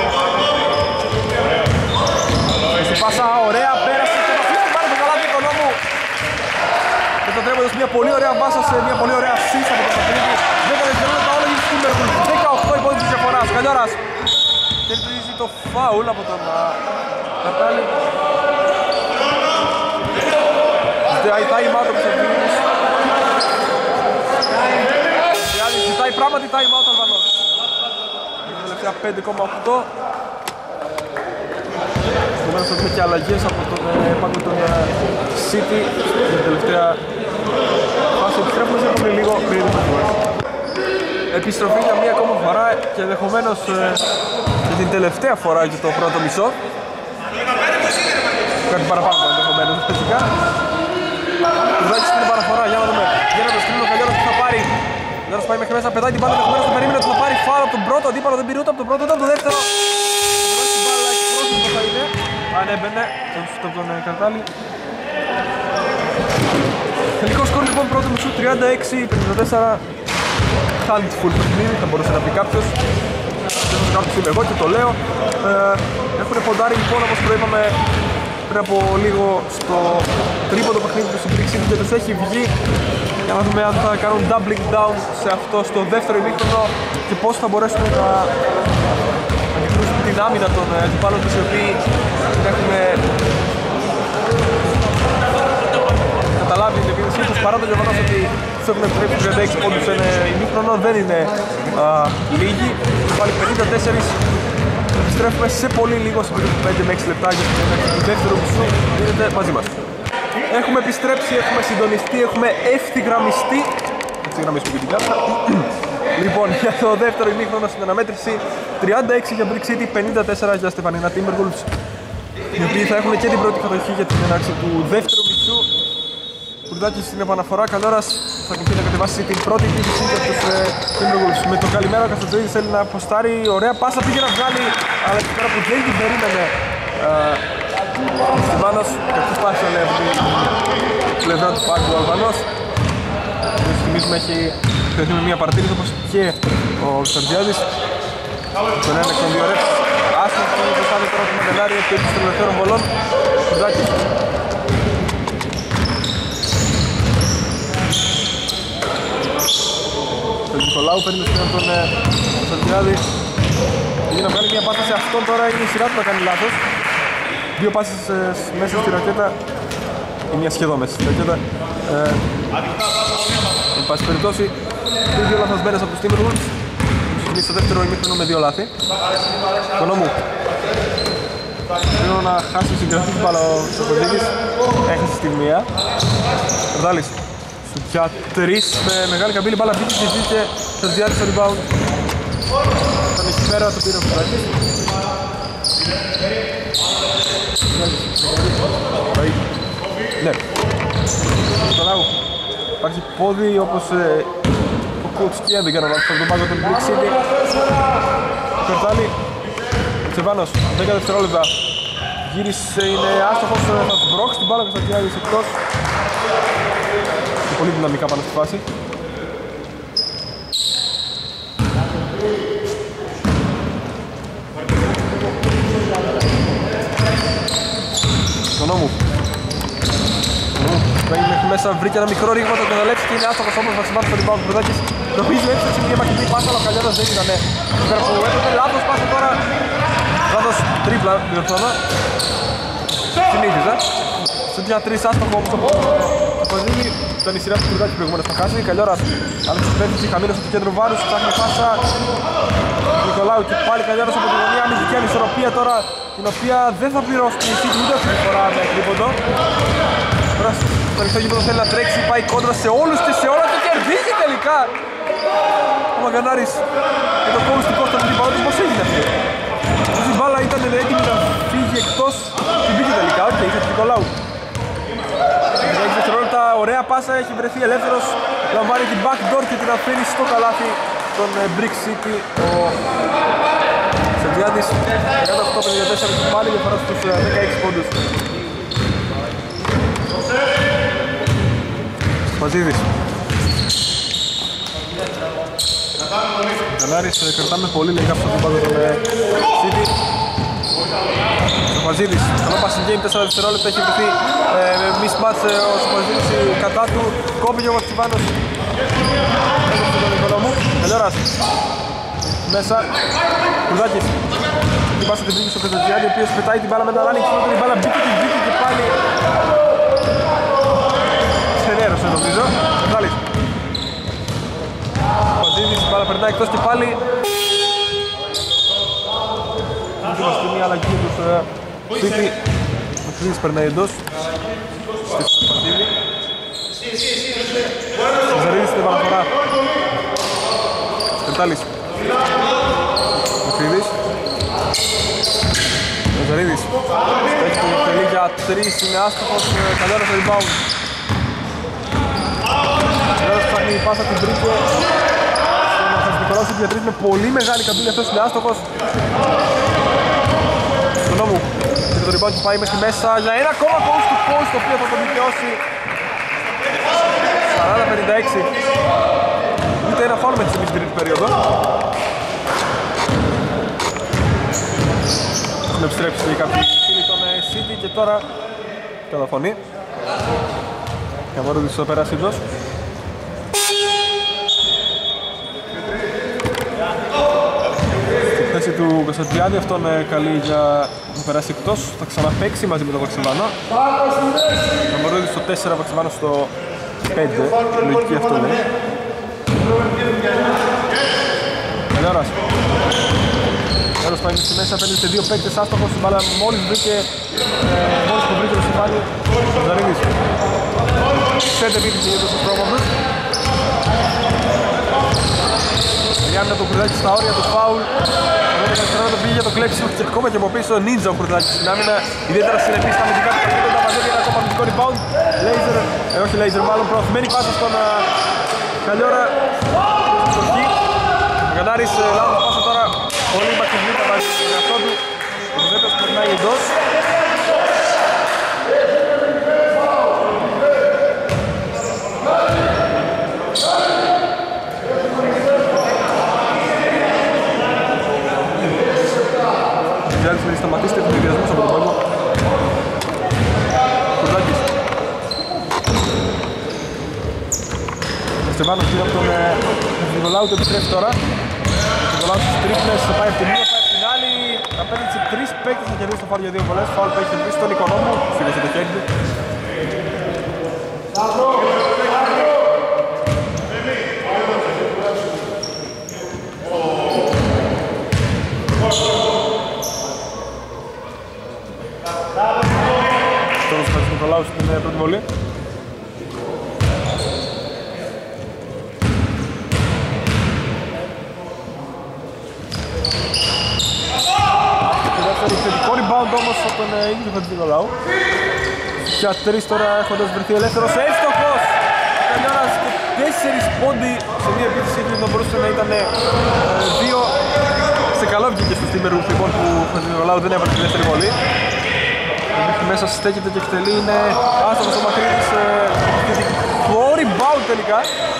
Στην πάσα ωραία, πέρασε και βασίλειο πάρει το καλάθι του Οικονόμου. Και το τρέμοντας μια πολύ ωραία βάσα σε μια πολύ ωραία σύστα από το παιχνίδι. 10 δευτερόλεπτα όλα για τους Timberwolves. 18 υπόλοιπης διαφοράς. Καλιάρας. Τελτρίζει το φάουλ από τον Καρτάλη. Ζητάει time out από τους Ευδίνους. Ζητάει πράγματι time out ο Αλβανός. Τελευταία 5,8. Επομένως θα δούμε και αλλαγές από τον πάγκο των City. Στην τελευταία φάση επιστρέφουμε σε πολύ λίγο πριν το φορά. Επιστροφή για μία ακόμα φορά και ενδεχομένως και την τελευταία φορά για το πρώτο μισό. Κάτι παραπάνω ενδεχομένως φυσικά. Κουρδάκι στην παραφορά, για να δούμε. Για να το σκρίνω ο Καλιάρος που θα πάρει. Καλιάρος πάει μέχρι μέσα, πετάει την μπάλα, ενδεχομένως το περίμενε ότι θα πάρει φάουλ από τον πρώτο αντίπαλο, δεν πήρε ούτε από τον πρώτο ούτε από τον δεύτερο. Την μπάλα έχει πρόσωπο θα είναι. Αν έμπαινε, από τον Καρτάλη. Τελικό σκορ λοιπόν πρώτο μισού 36-54. Handful παιχνίδι, θα μπορούσε να πει κάποιος. Κάποιος είμαι εγώ και το λέω. Έχουν ποντάρει λοιπόν όπως προείπαμε πριν από λίγο στο τρίποντο παιχνίδι του Brixity και τους έχει βγει. Για να δούμε αν θα κάνουν doubling down σε αυτό στο δεύτερο ημίχρονο και πώς θα μπορέσουν να αντικρούσουν την άμυνα των αντιπάλων τους οι οποίοι έχουν καταλάβει την επίδεσή τους παρά το γεγονός ότι τους έχουν επιτρέψει 36 πόντους σε ένα ημίχρονο, δεν είναι λίγοι. Πάλι 54. Επιστρέφουμε σε πολύ λίγο, σε 5 με 6 λεπτά για το δεύτερο μισό. Μείνετε μαζί μας. Έχουμε επιστρέψει, έχουμε συντονιστεί, έχουμε ευθυγραμμιστεί. Έτσι γραμμίσουμε και την κάρτα. Λοιπόν, για το δεύτερο ημίχρονο στην αναμέτρηση 36 για Brixity, 54 για Στεφανίνα Timberwolves, οι οποίοι θα έχουν και την πρώτη κατοχή για την έναρξη του δεύτερου μισού. Κουρδάκης στην επαναφορά, Καλιάρας θα κουμπεί να κατεβάσει την πρώτη κίνηση για τους Timberwolves. Με το καλημέρα ο Καστατζοίδης θέλει να αποστάρει, ωραία πάσα πήγε να βγάλει, αλλά εκεί πέρα που δεν την περίμενε ο Στιβάνος, κακή πάση λέει από την πλευρά του πάγκου ο Αλβανός. Στην θυμίζουμε έχει κρυθεί με μια παρατήρηση όπως και ο Καστατζιάδης. Τον ένα εκ των δύο ρεύς, άστοχη μπροστά τώρα του Μαντελάρη και των ελευθέρων βολών. Κουρδάκης. Τον Νικολάου παίρνει σπίτι από τον Κωνσταντιάδη. Πήγε να βγάλει μια πάσα σε αυτόν, τώρα είναι η σειρά του να κάνει λάθος. Δύο πάσες μέσα στη ρακέτα, ή μια σχεδόν μέσα στη ρακέτα. Εν πάση περιπτώσει, δύο λαθασμένες από τους Timberwolves. Είναι στο δεύτερο ημίχρονο με δύο λάθη. Οικονόμου. Θέλω να χάσει συγκρατή την μπάλα ο Σοκοντίκης. Έχασε στη μία. Ρδάλης. Για 3 με μεγάλη καμπύλη, μπάλα μπήκε και βγήκε στο διάρκεια στο rebound. Ήταν εκεί πέρα, το πήρε ο Φουδάκης. Ναι. Στο λάγο. Υπάρχει πόδι όπως ο coach Kian δεν κάνω λάθος από τον πάγκο του Brixity. Καρτάλη. Τσεβάνος, 10 δευτερόλεπτα. Γύρισε, είναι άστοχος, θα σμπρώξει την μπάλα και θα διάγει εκτός. Πολύ δυναμικά πάνω στη φάση. Οικονόμου. Μπαίνει μέχρι μέσα, βρήκε ένα μικρό ρήγμα, το κονταλέψει και είναι άστοχος όμως να σημάνει στο rebound. Προδάκης νομίζω έτσι σε μια μακρινή πάσα, αλλά ο Καλιάρας δεν ήταν πέρα που έπρεπε. Λάθος πάσα τώρα. Λάθος τρίπλα, διορθώνα. Συνήθιζα. Σε μια 3 άστοχο όμως από Κωνσταντίνη. Ήταν η σειρά του Κουρδάκη προηγουμένως να χάσει. Καλιάρας, Άλεξος Πρέφης, χαμήλωσε το κέντρο βάρους, ψάχνει πάσα. Νικολάου και πάλι Καλιάρας από τη γωνία, αμυντική ανισορροπία τώρα, την οποία δεν θα πληρώσει την City ούτε αυτή τη φορά με τρίποντο. Τώρα στο ανοιχτό γήπεδο θέλει να τρέξει, πάει κόντρα σε όλους και σε όλα και κερδίζει τελικά. Ο Μαγκανάρης και το κόβει στην κόστα του αντίπαλου του, πώς έγινε αυτό. Η μπάλα ήταν έτοιμη να φύγει εκτός, την πήγε τελικά, όχι, είχε τον Νικολάου. Έχει δευτερόλεπτα, ωραία πάσα, έχει βρεθεί ελεύθερος, λαμβάνει την backdoor και την αφήνει στο καλάθι των Brixity. Ο Κασιδιάδης 18-54 και πάλι διαφορά στους 16 πόντους. Μαζίδης. Κανάρης κρατάμε πολύ λίγα αυτό που πάντα τον City. Μαζίδης, καλό passing game, 4 δευτερόλεπτα, έχει βρεθεί mismatch ο Μαζίδης κατά του, κόμπηκε ο Βαξιβάνος. Έκοψε τον Οικονόμου, Ελιόρας. Μέσα, Κουρδάκης. Την πάσα την βρήκε στο Καζατζιάννη, ο οποίος πετάει την μπάλα με τον Άννη, η μπάλα μπήκε και πάλι. Ξενέρωσε νομίζω, Κουρδάλης. Μαζίδης, η μπάλα περνάει εκτός και πάλι. Είμαστε μια αλλαγή τους City. Ο Χρήστης περνάει εντός. Στήφος Παντήλη. Ζαρίδης στην επαναφορά. Σπερτάλης. Ο Χρήστης. Ο Ζαρίδης. Έχει το τελεί για 3, είναι άστοχος. Καλιόρας στο rebound. Καλιόρας ψάχνει η πάσα, την βρήκε. Θα συμπληρώσει για 3 με πολύ μεγάλη καμπύλη, αυτός είναι άστοχος. Νόμου. Και το rebound που πάει μέχρι μέσα για ένα ακόμα coast to coast, το οποίο θα τον δικαιώσει 40-56. Ούτε ένα φάουλ με τη στην τρίτη περίοδο. Έχουν επιστρέψει κάποιοι φίλοι των City και τώρα καταφωνεί. Καμόρουδης στο περάσιδος. Στη θέση του Κωνσταντιάδη, αυτόν καλεί για να περάσει εκτός, θα ξαναπαίξει μαζί με τον Βαξιβάνο. Καμόρουδης στο 4, Βαξιβάνο στο 5, λογική αυτό λέει. Ελιόρας. Ελιόρας πάει στη μέσα, παίρνει σε 2 παίκτες άστοχος, η μπάλα μόλις βρήκε, μόλις που βρήκε το Στεφάνι, ο Ζαρίδης. Σέντε επίθεση για τους πρόμορφους. Γιάννη το Κουρδάκη στα όρια του φάουλ. Ο το πήγε για το κλέψιμο και ακόμα και από πίσω Νίντζα ο Κουρδάκης στην άμυνα. Ιδιαίτερα συνεπής στα αμυντικά του καθήκοντα, μαζεύει ένα ακόμα αμυντικό rebound. Λέιζερ, όχι Λέιζερ μάλλον, προωθημένη πάσα στον Καλιόρα. Ο Κανάρης λάβει πάσα τώρα, πολύ μακρινή θα βάζει τον εαυτό του. Ο Κουζέτας περνάει εντός. Σταματήστε τον ιδιασμό από τον πάγκο. Κουρδάκης. Ο Στεβάνος πήρε από τον Νικολάου, το επιστρέφει τώρα. Ο Νικολάου στις τρίπλες θα πάει από τη μία, πάει από την άλλη. Θα παίρνει σε 3 παίκτες, θα κερδίσει το φάουλ για 2 βολές. Φάουλ που έχει κερδίσει τον Οικονόμου. Φύγωσε το χέρι του. Νικολάου στην πρώτη βολή. Θετικό rebound όμως από τον ίδιο τον Νικολάου. Για 3 τώρα έχοντας βρεθεί ελεύθερος, εύστοχος! Ο Καλιόρας και 4 πόντι σε μία επίθεση που μπορούσε να ήταν 2. Σε καλό βγήκε στο στήμερ λοιπόν που ο Νικολάου δεν έβαλε τη δεύτερη βολή. Μέσα στέκεται και εκτελεί, είναι άστοχος ο Μακρύδης. Το rebound τελικά.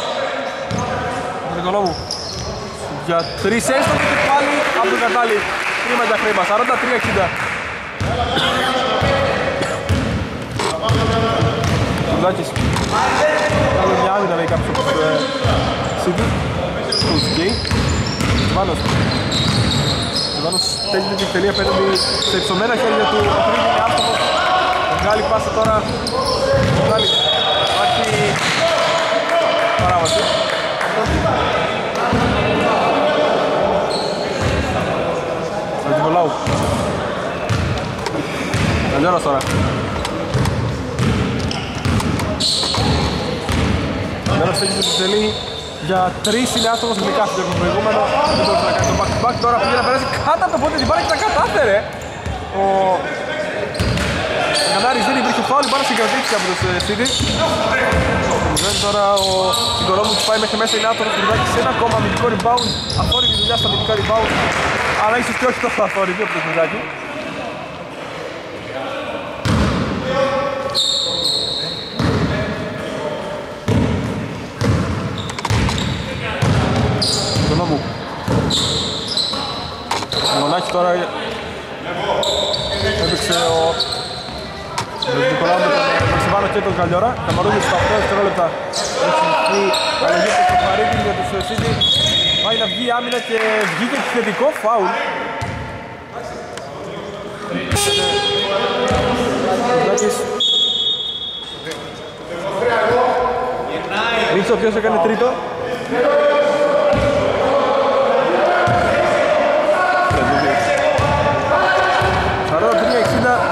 Ο Νικολόμου για 3 έστοχος και πάλι από τον Κατάλη. Χρήμα για χρήμα, 43-60. Κουρδάκης. Άλλο μια άμυνα λέει κάποιος από τους City. Τους Γκέι. Βάνος. Ο Βάνος στέλνει την εκτελεί απέναντι σε υψωμένα χέρια του. Ο Μακρύδης είναι άστοχος. Μεγάλη πάσα τώρα. Μεγάλη. Υπάρχει παράβαση. Ο Νικολάου. Καλιόρας τώρα. Καλιόρας έχει το τελεί για 3 είναι άστοχος ειδικά στο προηγούμενο. Δεν μπορούσε να κάνει το back to back. Τώρα πήγε να περάσει κάτω από το πόδι την μπάλα και τα κατάφερε. Ο Κανάρης δεν υπήρχε φάουλ, η μπάλα συγκρατήθηκε από τους City. Τώρα ο Νικολόμου του πάει μέχρι μέσα, είναι άτομος Κουρδάκης σε ένα ακόμα αμυντικό rebound. Αφόρητη δουλειά στα αμυντικά rebound. Αλλά ίσως και όχι τόσο αθόρυβη από το παιχνιδάκι. Το νόμου. Μονάχη τώρα έπαιξε ο Νικολάου με τον Μαξιβάνο και τον Καλιόρα. Καμαρούδης στα 8 δευτερόλεπτα έχει αλλαγή στο Φαρίδη για τους City. Πάει να βγει η άμυνα και βγήκε επιθετικό φάουλ. Ρίξε ποιος έκανε τρίτο. 43-60.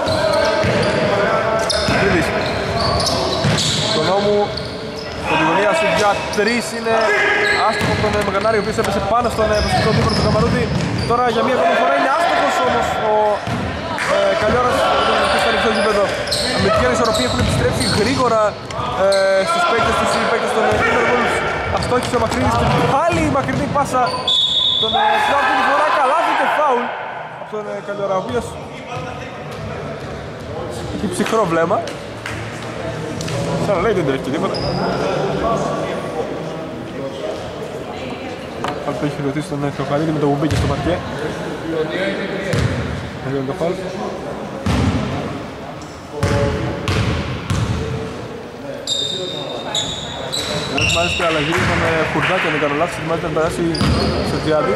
Κρίδης. Το νόμου από τη γωνία σου για 3 είναι άστοχο από τον Μεγανάρη, ο οποίος έπεσε πάνω στον προσωπικό δίπλο του Καμαρούτη. Τώρα για μία ακόμα φορά είναι άστοχος όμως ο Καλιόρας, ο οποίος ήταν στο γήπεδο. Αμυντική ανισορροπία έχουν επιστρέψει γρήγορα στους παίκτες τους, οι παίκτες των Timberwolves. Αστόχησε ο Μακρύδης και πάλι η μακρινή πάσα τον Σλάβ αυτή τη φορά, καλάθι και φάουλ από τον Καλιόρα, ο οποίος έχει ψυχρό βλέμμα. Σαν να λέει δεν τρέχει και τίποτα. Πάλι το έχει ρωτήσει τον Θεοχαρίδη με το που μπήκε στο παρκέ. Εδώ είναι το φάουλ. Έχει μάλιστα αλλαγή με τον Χουρδάκη, αν δεν κάνω λάθος, μάλιστα να περάσει σε Τζιάδης.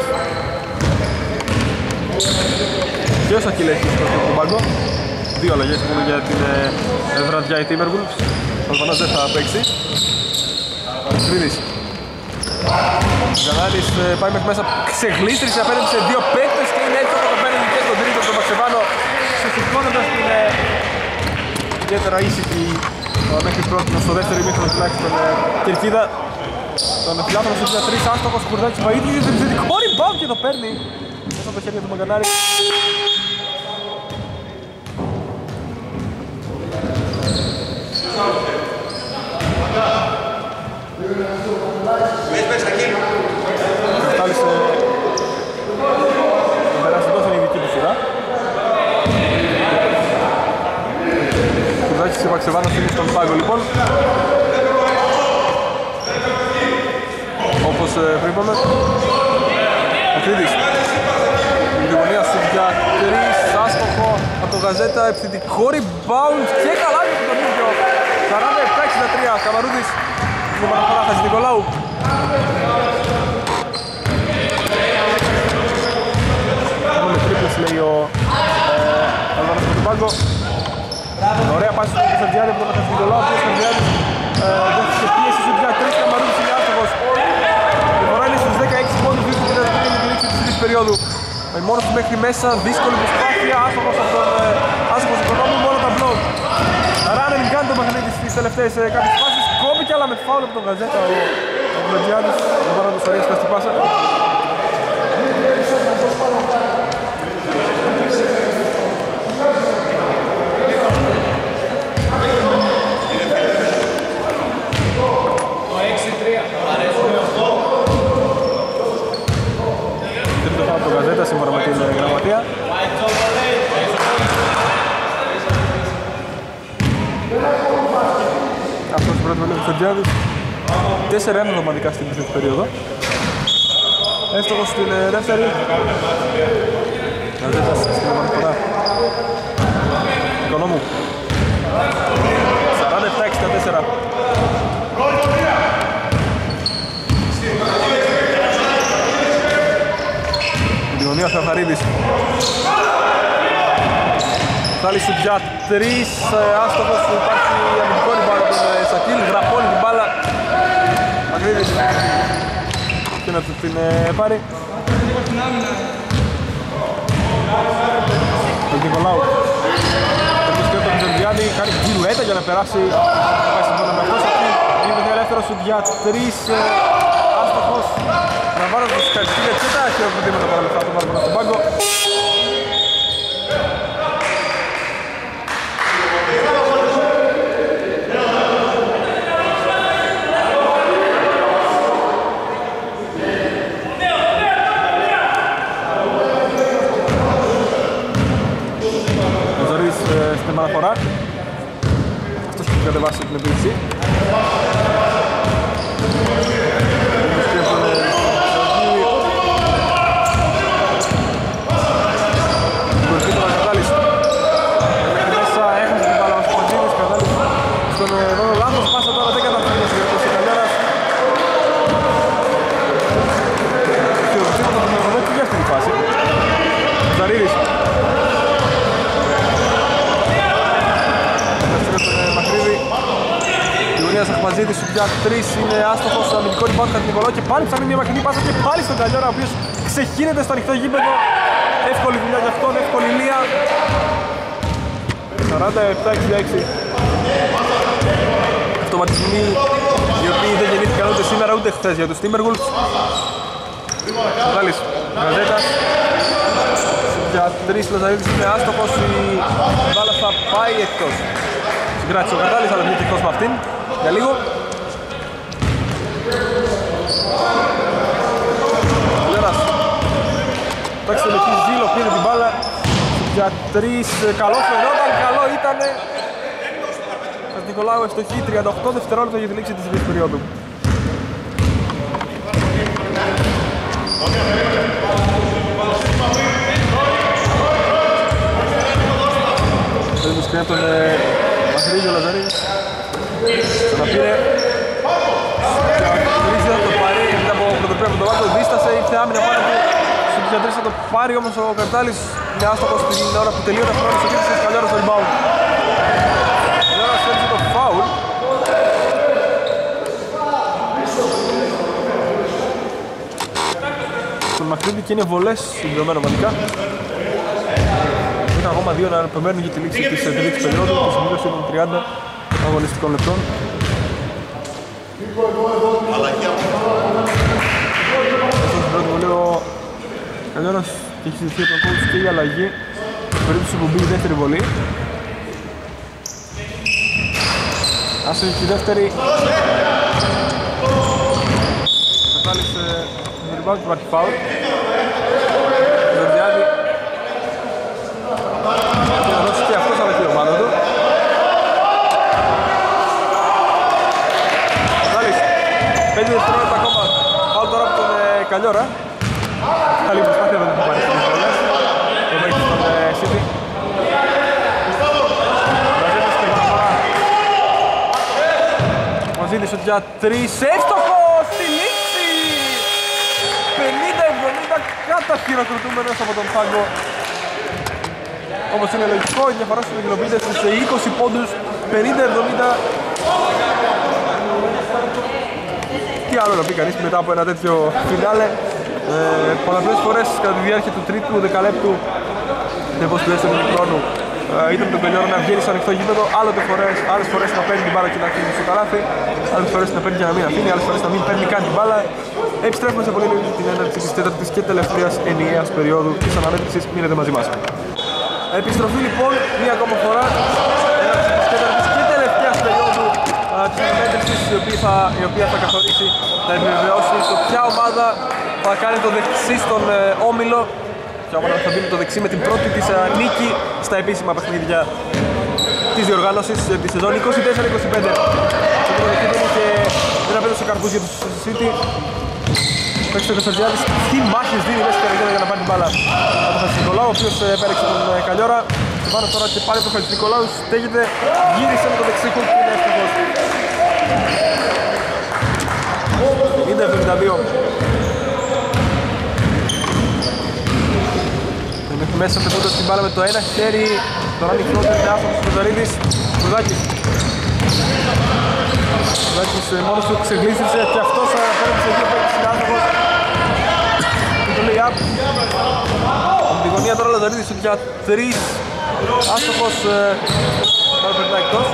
Και ο Σακίλ έχει στο πάγκο. Δύο αλλαγές έχουμε για την βραδιά οι Timberwolves. Ο Αλβανός δεν θα παίξει. Κρίδης. Ζανάρης πάει μέχρι μέσα, ξεγλίστρισε απέναντι σε δύο παίκτες και είναι έτσι από το πέναντι και στον τρίτο τον Μαξεβάνο, συσσυκώνοντας την ιδιαίτερα ήσυχη μέχρι πρώτη στο δεύτερο ημίχρονο τουλάχιστον Κερκίδα. Τον φιλάθλο στο 3 άστοχος Κουρδάκης Παΐτλης για το επιθετικό rebound και το παίρνει μέσα από τα χέρια του Μαγκανάρη. Καστάλησε τον περάσει τόσο η δική του σειρά. Κουρδάκης και Μαξεβάνος είναι στον πάγκο λοιπόν. Όπως πριν είπαμε, ο Κρίδης η γωνία σου για 3, άστοχο από το Γαζέτα, επιθετικό rebound και καλά για τον ίδιο. 47-63, Καμαρούδης την επαναφορά Χατζηνικολάου. Έχουμε τρίπλες λέει ο Αλβανός από τον πάγκο. Ωραία πάση στον Κωνσταντιάδη από τον Χατζηνικολάου, ο οποίος Κωνσταντιάδης δέχτηκε πίεση σου για 3, Καμαρούδης είναι άστοχος. Η φορά είναι στους 16 πόντους, βρίσκεται την τελευταία είναι τη λήξη της τρίτης περίοδου. Με μόνος του μέχρι μέσα, δύσκολη προσπάθεια, άστοχος από τον άστοχος οικονόμου, μόνο τα μπλοκ. Ράνεν κάνει το παιχνίδι στις τελευταίες κάποιες φάσεις, κόμπηκε αλλά με φάουλ από τον Γαζέτα ο Βλαντιάδης, ο Βάραντος Αρίας στην πάσα. Τρίτο φάουλ από τον Γαζέτα σύμφωνα με την γραμματεία. Αυτός ο πρώτος βελεύει στον Τζιάδης. 4-1 νομαδικά στην τρίτη περίοδο. Εύστοχος στην δεύτερη. Γαζέτας στην επαναφορά. Οικονόμου. 47-64. Αντιγωνία Θεοχαρίδης. Πάλι σου για 3, άστοχος, υπάρχει αμυντικό rebound από τον Σακίλ, γραπώνει την μπάλα. Μακρύδης και να την πάρει. Τον Νικολάου. Τον και τον Ζεντριάννη κάνει πιλουέτα για να περάσει. Θα πάει στον με αυτό. Σακίλ είναι ελεύθερος σου για 3, άστοχος. Να βάλω τους καριστήρια και τα χειροκροτήματα παραλεφτά του Μάρκονα στον πάγκο. με αναφορά. Αυτός που έχει κατεβάσει την επίθεση. Αχμαζίδης για 3 είναι άστοχος στο αμυντικό rebound κατά την Νικολάου και πάλι ψάχνει μια μακρινή πάσα και πάλι στον Καλιόρα ο οποίος ξεχύνεται στο ανοιχτό γήπεδο. Εύκολη δουλειά για αυτόν, εύκολη λία. 47-66. Αυτοματισμοί οι οποίοι δεν γεννήθηκαν ούτε σήμερα ούτε χθες για τους Timberwolves. Σαντάλης Γαζέτας για 3 Λοζαρίδης είναι άστοχος, η μπάλα θα πάει εκτός. Συγκράτησε ο Κατάλης αλλά βγήκε εκτός με αυτήν για λίγο. Λέρας εντάξει με τη Ζήλο πήρε την μπάλα για 3, καλό φαινόταν, καλό ήτανε. Νικολάου ευστοχή, 38 δευτερόλεπτα για τη λήξη της δεύτερης περίοδου. Θέλουμε σκρίνει από τον Μαχρίδη ο Λαζαρίδης. Ξαναπήρε. Γυρίζει να το πάρει, μετά από πρωτοπρία από τον Βάκο, δίστασε, ήρθε άμυνα πάνω του. Στον Πιαντρής θα το πάρει όμως ο Καρτάλης. Είναι άστοχος στην ώρα που τελείωνε ο χρόνος, ο κύριος της Καλιόρας στο rebound. Καλιόρας θέλησε το φάουλ. Στον Μαχρίδη και είναι βολές συνδεδομένο βασικά. Είναι ακόμα 2 να περιμένουν για τη λήξη της τρίτης περίοδου. Το συμπλήρωση των 30 αγωνιστικών λεπτών. Στον πρώτο βολή ο Καλιόρας και έχει ζητηθεί τον coach και η αλλαγή. Στην περίπτωση που μπει η δεύτερη βολή. Άσο η δεύτερη. Κατάληξε τον rebound του υπάρχει φάουλ. Γεωργιάδη και να δώσει και αυτός αλλά και η ομάδα του. Κατάληξε 5 δευτερόλεπτα ακόμα. Φάουλ τώρα από τον Καλιόρα. Καλή προσπάθεια δεν του πάρει στις βολές. Το μέχρι στον City. Μαζίδης ότι για 3, εύστοχος στη λήξη! 50-70 καταχειροκροτούμενος από τον Πάγκο. Όπως είναι λογικό, η διαφορά στους Μεγκυλοπίτες σε 20 πόντους, 50-70. Τι άλλο να πει κανείς μετά από ένα τέτοιο φινάλε. Πολλαπλές φορές κατά τη διάρκεια του τρίτου δεκαλέπτου, όπως του έστω του χρόνου, ήταν τον Καλιόρα να βγαίνει στο ανοιχτό γήπεδο, άλλες φορές να παίρνει την μπάλα και να αφήνει στο καλάθι, άλλες φορές να παίρνει και να μην αφήνει, άλλες φορές να μην παίρνει καν την μπάλα. Επιστρέφουμε σε πολύ λίγο την έναρξη της τέταρτης και τελευταίας ενιαίας περίοδου της αναμέτρησης. Μείνετε μαζί μας. Επιστροφή λοιπόν μία ακόμα φορά, έναρξη της τέταρτης και τελευταίας περίοδου της αναμέτρησης, η οποία θα καθορίσει, θα επιβεβαιώσει το ποια ομάδα θα κάνει το δεξί στον όμιλο. Ποια ομάδα θα δίνει το δεξί με την πρώτη της νίκη στα επίσημα παιχνίδια της διοργάνωσης τη σεζόν 24-25. Το πρώτο παιχνίδι και δεν απέδωσε καρπούς για τους City. Παίξει ο Κωνσταντιάδης, τι μάχες δίνει μέσα στην καρδιά για να πάρει την μπάλα από τον Χατζηνικολάου, ο οποίος επέλεξε τον Καλιόρα. Και πάνω τώρα και πάλι από τον Χατζηνικολάου, στέγεται, γύρισε με το δεξί κουκ και είναι εύστοχος. 50-72. Μέχρι μέσα πετώντας την μπάλα με το ένα χέρι. Τώρα ανοιχτός είναι άστοχος ο Κονταρίδης. Κουδάκης. Κουδάκης μόνος του ξεγλίστησε και αυτός πέρασε σε δύο παίκτες είναι άστοχος. Και το λέει up. Από την γωνία τώρα ο Λαζαρίδης για 3. Άστοχος. Τώρα περνάει εκτός.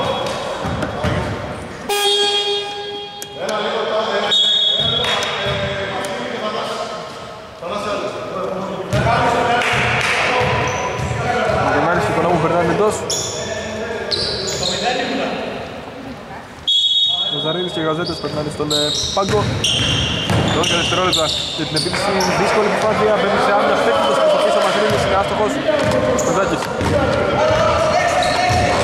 Ο Ζαρίδης και οι Γαζέτες περνάνε στον Πάγκο. Τώρα και δευτερόλεπτα για την επίθεση. Δύσκολη προσπάθεια, μπαίνει σε άμυνα, στέκοντας προς το πίσω. Ο Μαχρίδης είναι άστοχος. Κοντάκης.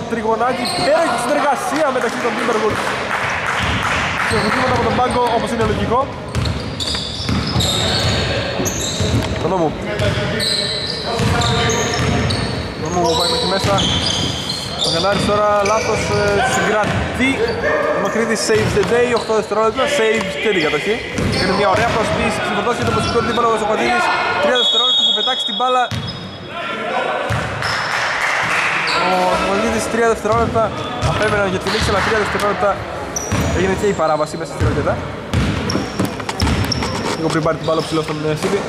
τριγωνάκι, υπέροχη συνεργασία μεταξύ των Timberwolves και χτυπήματα από τον πάγκο όπως είναι λογικό. Το νόμο πάει μέχρι μέσα. Ο Γενάρης τώρα λάθος συγκρατεί. Ο Μακρύδης saves the day, 8 δευτερόλεπτα, saves και την κατοχή. Είναι μια ωραία προσποίηση, ξεφορτώσει το μουσικό αντίπαλο ο Σοκοντίνης. 3 δευτερόλεπτα που πετάξει την μπάλα. Ο Σοκοντίνης 3 δευτερόλεπτα απέμεναν για την λήξη, αλλά 3 δευτερόλεπτα έγινε και η παράβαση μέσα στη ροκέτα. Λίγο πριν πάρει την μπάλα ψηλό στον Σίδη.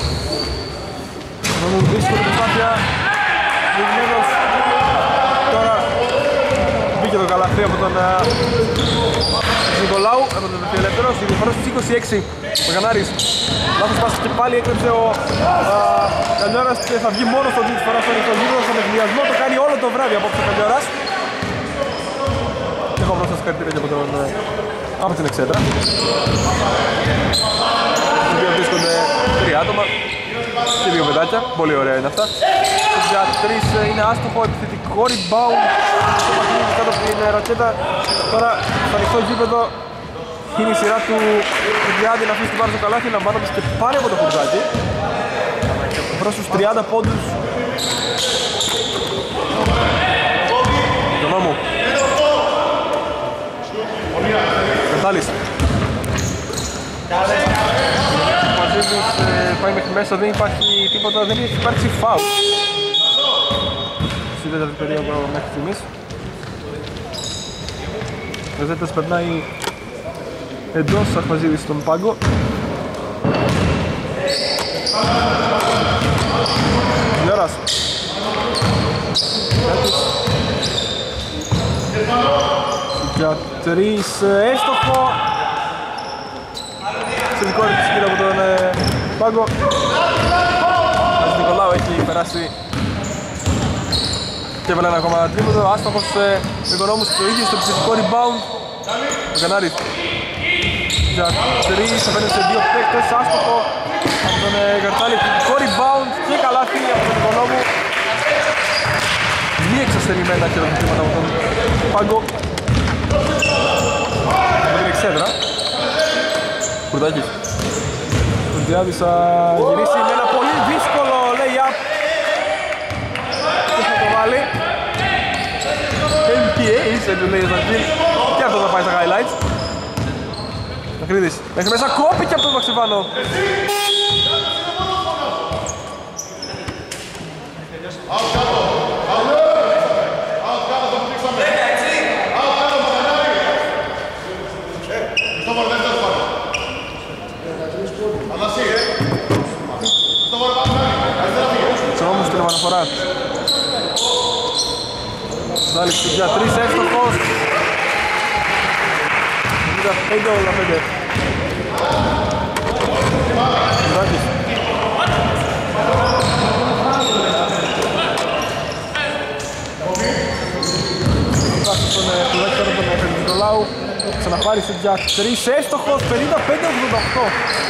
Μου δύσκολη προσπάθεια. Διγμένος. Τώρα μπήκε το καλαθρί από τον Νικολάου, από τον ελεύθερος. Η διαφορά στους 26. Ο Κανάρης λάθος πάση και πάλι έκλεψε ο Καλιόρας και θα βγει μόνο στο τρίτη φορά στον γύρο στον εκβιασμό. Το κάνει όλο το βράδυ απόψε ο Καλιόρας. Και έχω μπροστά συγχαρητήρια και από την Εξέτρα. Οι δύο βρίσκονται 3 άτομα και 2 παιδάκια, πολύ ωραία είναι αυτά. Για 3 είναι άστοχο, επιθετικό rebound στο παιχνίδι κάτω από την ρακέτα. Τώρα στο ανοιχτό γήπεδο είναι η σειρά του Διάντη να αφήσει την μπάλα στο καλάθι, λαμβάνοντας και πάλι από το Χουρδάκι προς τους 30 πόντους. Τον νόμο Μετάλλης πάει μέχρι μέσα, δεν υπάρχει τίποτα, δεν έχει υπάρξει φάουλ στη τέταρτη περίοδο μέχρι στιγμής. Ο Ζέτας περνάει εντός Σαρφαζίδης στον πάγκο. Γιώρας για 3 έστοχο. Τελικό ρεπιστήριο από τον πάγκο. Ο Νικολάου έχει περάσει και έβαλε ένα ακόμα τρίποντο. Άστοχος Νικολόμους το ίδιο στο επιθετικό rebound. Ο Κανάρης για 3 απέναντι σε 2 παίκτες. Άστοχο από τον Καρτάλη. Επιθετικό rebound και καλάθι από τον Νικολόμου. Μη εξασθενημένα και τα τρίποντα από τον πάγκο. Από την Εξέδρα. Κουρδάκης. Ο Διάδης θα γυρίσει με ένα πολύ δύσκολο lay-up και θα το βάλει. MPA, είσαι του λέει Ζαντζίλ και αυτό θα πάει στα highlights. Μακρύδης, μέχρι μέσα κόπηκε από τον Μαξιβάνο. Ξενόμους την επαναφορά. Δάλης για 3 έστοχος. 95-85. Δάκης. Κάτσε τον Κουδάκη κάτω από τον Νικολάου. Ξαναπάρει για 3 έστοχος. 55-88.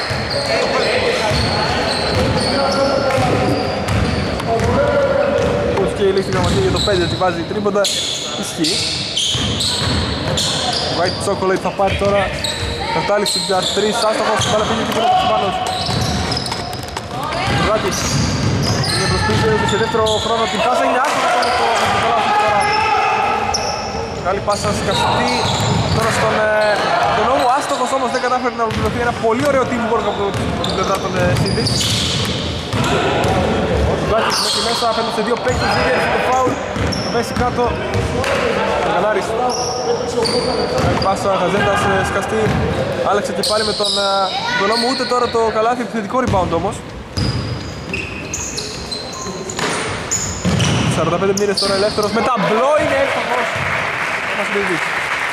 Και η λύση γραμματική για το 5 ότι βάζει τρίποντα, ισχύει. White Chocolate θα πάρει τώρα, κατάληξη για 3, άστοχος, μπάλα πήγε και πέρα από τους Πάνος. Κουρδάκης, είναι προσπίσει σε δεύτερο χρόνο την πάσα, είναι άστοχος από το Νικολάου τώρα. Καλή πάσα σκαστή, τώρα στον νόμο, άστοχος όμως δεν κατάφερε να ολοκληρωθεί ένα πολύ ωραίο teamwork από την πλευρά των Σίδη. Κουρδάκης μέχρι μέσα, απέναντι σε 2 παίκτες, δεν έρθει το φάουλ, θα πέσει κάτω. Ο Κανάρης. Πάσα Χαζέντας σκαστή, άλλαξε και πάλι με τον νόμο, ούτε τώρα το καλάθι, επιθετικό rebound όμως. 45 μοίρες τώρα ελεύθερος, με ταμπλό είναι εύστοχος. Μασλίδης.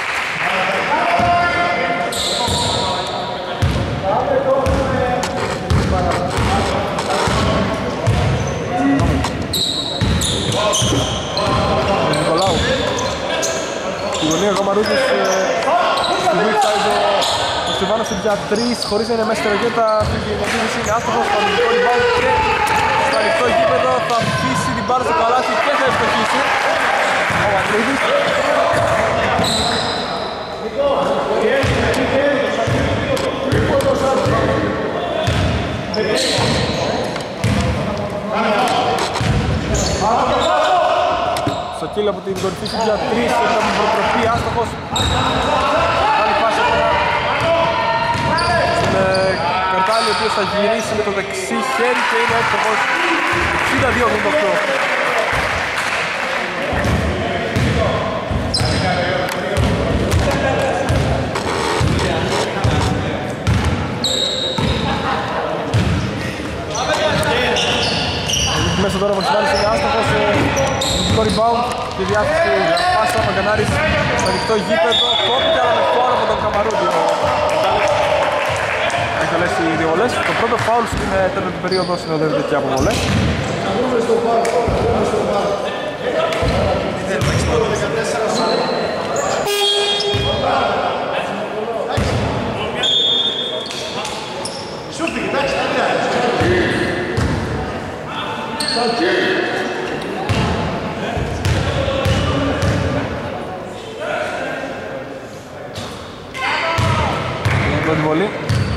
Νικολάου. Η γωνία Γαμαρούτης στη weak side ο Στιβάνος για 3 χωρίς να είναι μέσα στη ροκέτα. Η Μασλίδης είναι άστοχος, θα ανοιχτικό rebound και στο ανοιχτό γήπεδο θα αφήσει την μπάλα στο καλάθι και θα ευστοχίσει. Παπαδρίδης. Σακίλ από την κορυφή σου για 3, από την προτροπή, άστοχος. Άλλη πάσα τώρα στον Καρτάλη, ο οποίος θα γυρίσει με το δεξί χέρι και είναι εύστοχος. 62-88. Μέσα τώρα ο Μαξιμάνης είναι άστοχος, το rebound και διάθεση για πάσα, ο Μαγκανάρης στο ανοιχτό γήπεδο, κόπηκε αλλά με φόρο από τον Καμαρούδη. Έχει καλέσει οι δύο βολές. Το πρώτο φάουλ στην τέταρτη περίοδο συνοδεύεται και από βολές. Πρώτη βολή.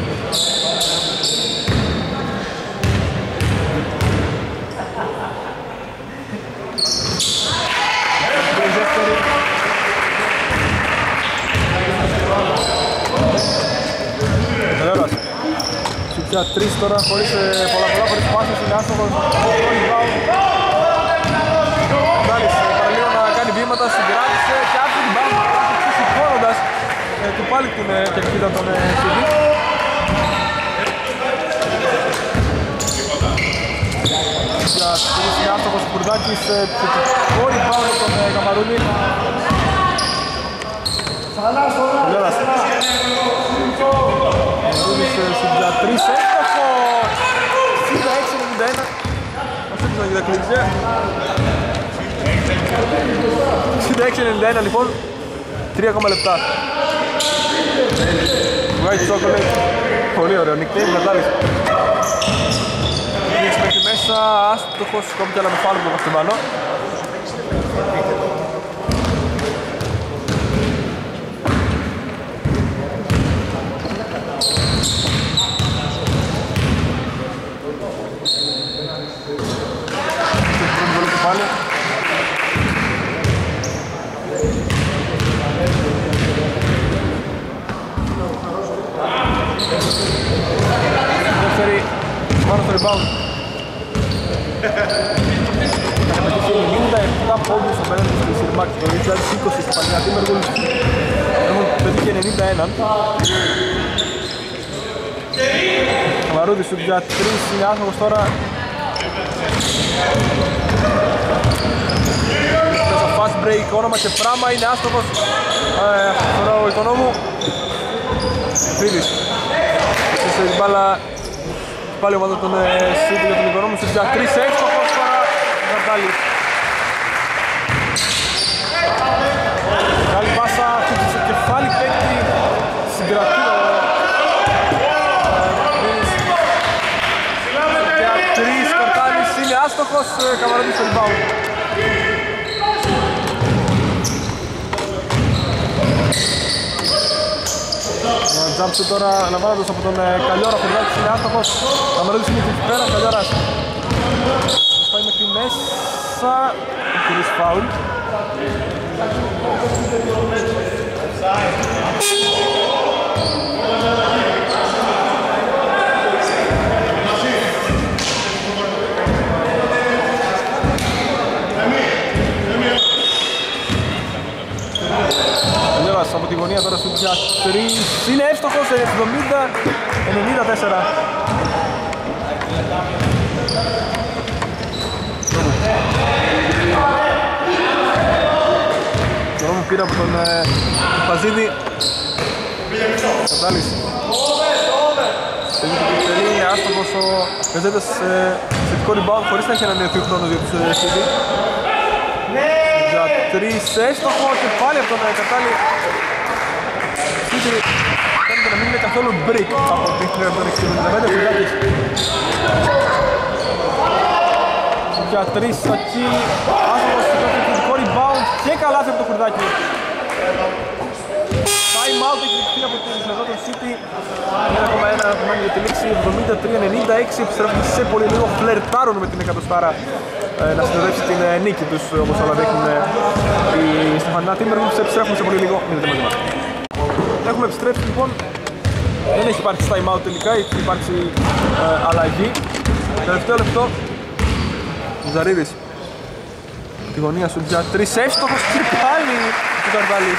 Τελέρας. Σουτιά 3 τώρα, χωρίς πολλά χωρίς πάσες, είναι άστοχος. Κάλλης παραλίγο να κάνει βήματα, συγκράτησε και άρχισε την μπάλα σηκώνοντας του πάλι την κερκίδα των CD. Για 3 είναι άστοχος ο Κουρδάκης, θετικό rebound από τον Καμαρούνι. Τελέρας. Καμαρούνις για 3, εύστοχος! 66-91. Αυτό είναι το διδακλήξε. 66-91 λοιπόν, 3 λεπτά. White chocolate, πολύ ωραίο, nickname Νατάλης. Κλείξε μέχρι μέσα, άστοχος, κόμπηκε αλλά με φάουλ από τον Καστεμπανό. Πάλι. Δεύτερη, πάνω στο rebound. Θα πετύχει 97 πόντους απέναντι στη Σιρμάκη, το 2020 στην Παλιά Τίμεργουλ. Έχουν πετύχει 91. Καμαρούδης του για 3, είναι άστοχος τώρα. Μέσα fast break, όνομα και πράμα, είναι άστοχος. Τώρα ο Οικονόμου Φίλης σε την μπάλα πάλι ομάδα των City για τον Οικονόμου στους για 3, εύστοχος τώρα Καρτάλης. Καλή πάσα, χτύπησε κεφάλι, παίκτη, συγκρατεί ο για 3, Καρτάλης είναι άστοχος, Καμαρούδης στο rebound. Jump shoot τώρα λαμβάνοντας από τον Καλλιόρα, Χουρδάκης είναι άστοχος. Καμαρούδης είναι εκεί πέρα, Καλλιόρας πάει μέχρι μέσα, χωρίς φάουλ. Καλλιόρας από τη γωνία τώρα σου για 3, είναι εύστοχος, 70-94. Τώρα μου πήρα από τον Παζίδη. Κατάλης. Είναι άστοχος ο Πεζέτας, θετικό rebound χωρίς να έχει ανανεωθεί χρόνος για τους CD. Για 3, έστοχο και πάλι από τον Κατάλη. CD φαίνεται να μην είναι καθόλου break από την πλέον τον 65 Φυγάκης. Για 3 στο kill, άστοχος και θετικό rebound. rebound και καλάθι από το Χουρδάκι. Time out έχει δειχθεί από την Minnesota City. 1,1 κομμάτι για τη λήξη, 73-96. Επιστρέφουν σε πολύ λίγο, φλερτάρουν με την εκατοστάρα να συνοδεύσει την νίκη τους, όπως όλα δείχνουν οι Στεφανινά Timberwolves. Επιστρέφουν σε πολύ λίγο, μείνετε μαζί μας. Έχουμε επιστρέψει λοιπόν, δεν έχει υπάρξει time out τελικά, έχει υπάρξει αλλαγή. Τελευταίο λεπτό, Ζαρίδης. Τη γωνία σου για 3, εύστοχος και πάλι του Καρδάλη.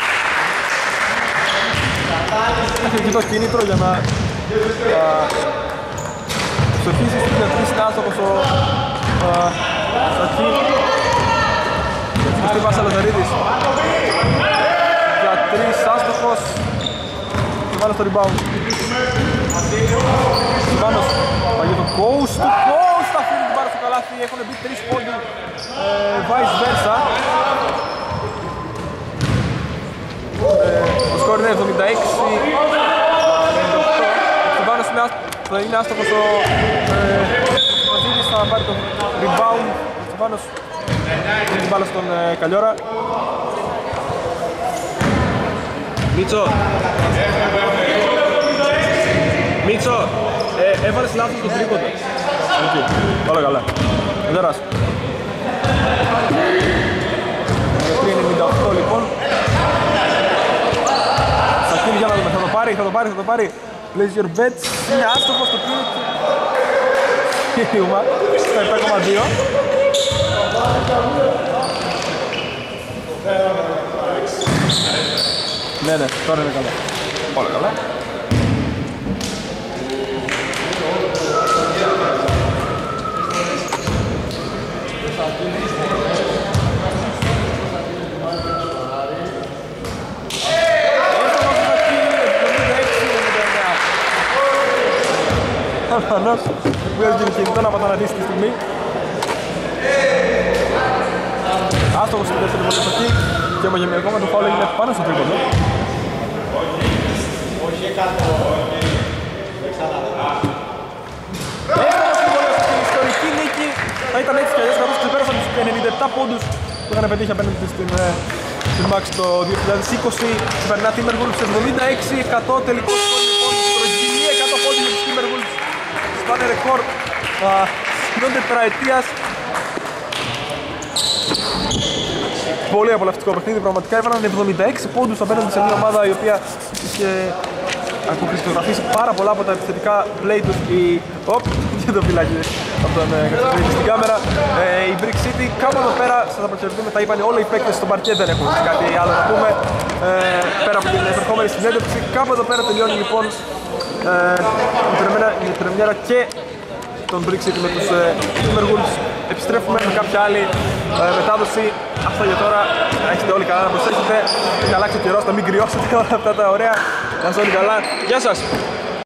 Έχει εκεί το κίνητρο για να στοχίσει στην για 3, είναι άστοχος ο Σακί. Στην πάσα Λαζαρίδης για 3, άστοχος και βάλε στο rebound. Σιμάνος παγεί το coast to coast, αφήνει την πάρα στο καλάθι, έχουν μπει 3 πόντου vice versa. Το σκορ είναι 76-98. Σιμάνος είναι άστοχος, ο Μαζίδης θα πάρει το rebound. Σιμάνος δίνει την μπάλα στον Καλιόρα. Μίτσο, Μίτσο, έβαλες λάθος το τρίποντο. Εκεί, όλα καλά. Δέρας. 3.98 λοιπόν. Σακίνη για να δούμε, θα το πάρει. Place your bets, είναι άστοχος το πίνει. Χίλιουμα, στα 7,2. Ναι, τώρα είναι καλά. Όλα καλά. Προφανώς, βγάζει και κινητό να πατανατήσει τη στιγμή. Άστοχος στην δεύτερη βολή και ομογενειακό με το φάουλ έγινε πάνω στο τρίποντο. Έστοχος στην βολή στην ιστορική νίκη. Θα ήταν έτσι κι αλλιώς καθώς ξεπέρασαν τους 97 πόντους που είχαν πετύχει απέναντι στην Max το 2020. Σημερινά Timberwolves 76-100 τελικό σκορ λοιπόν. Προγγυλή 100 πόντους για τους Timberwolves. Σπάνε ρεκόρ σχεδόν τετραετίας. Πολύ απολαυστικό παιχνίδι, πραγματικά έβαλαν 76 πόντους απέναντι σε μια ομάδα η οποία είχε αποκριστογραφήσει πάρα πολλά από τα επιθετικά play τους. Και το φυλάκι από τον Καστρίδη στην κάμερα. Η Brick City κάπου εδώ πέρα, σας θα προσερθούμε, τα είπαν όλοι οι παίκτες στο παρκέ, δεν έχουν κάτι άλλο να πούμε πέρα από την επερχόμενη συνέντευξη. Κάπου εδώ πέρα τελειώνει λοιπόν η πρεμιέρα και τον Brick City με τους Timberwolves. Επιστρέφουμε με κάποια άλλη μετάδοση. Αυτό για τώρα. Να έχετε όλοι καλά, να προσέχετε. Να αλλάξει ο καιρός, να μην κρυώσετε όλα αυτά τα ωραία. Να είστε όλοι καλά. Γεια σας!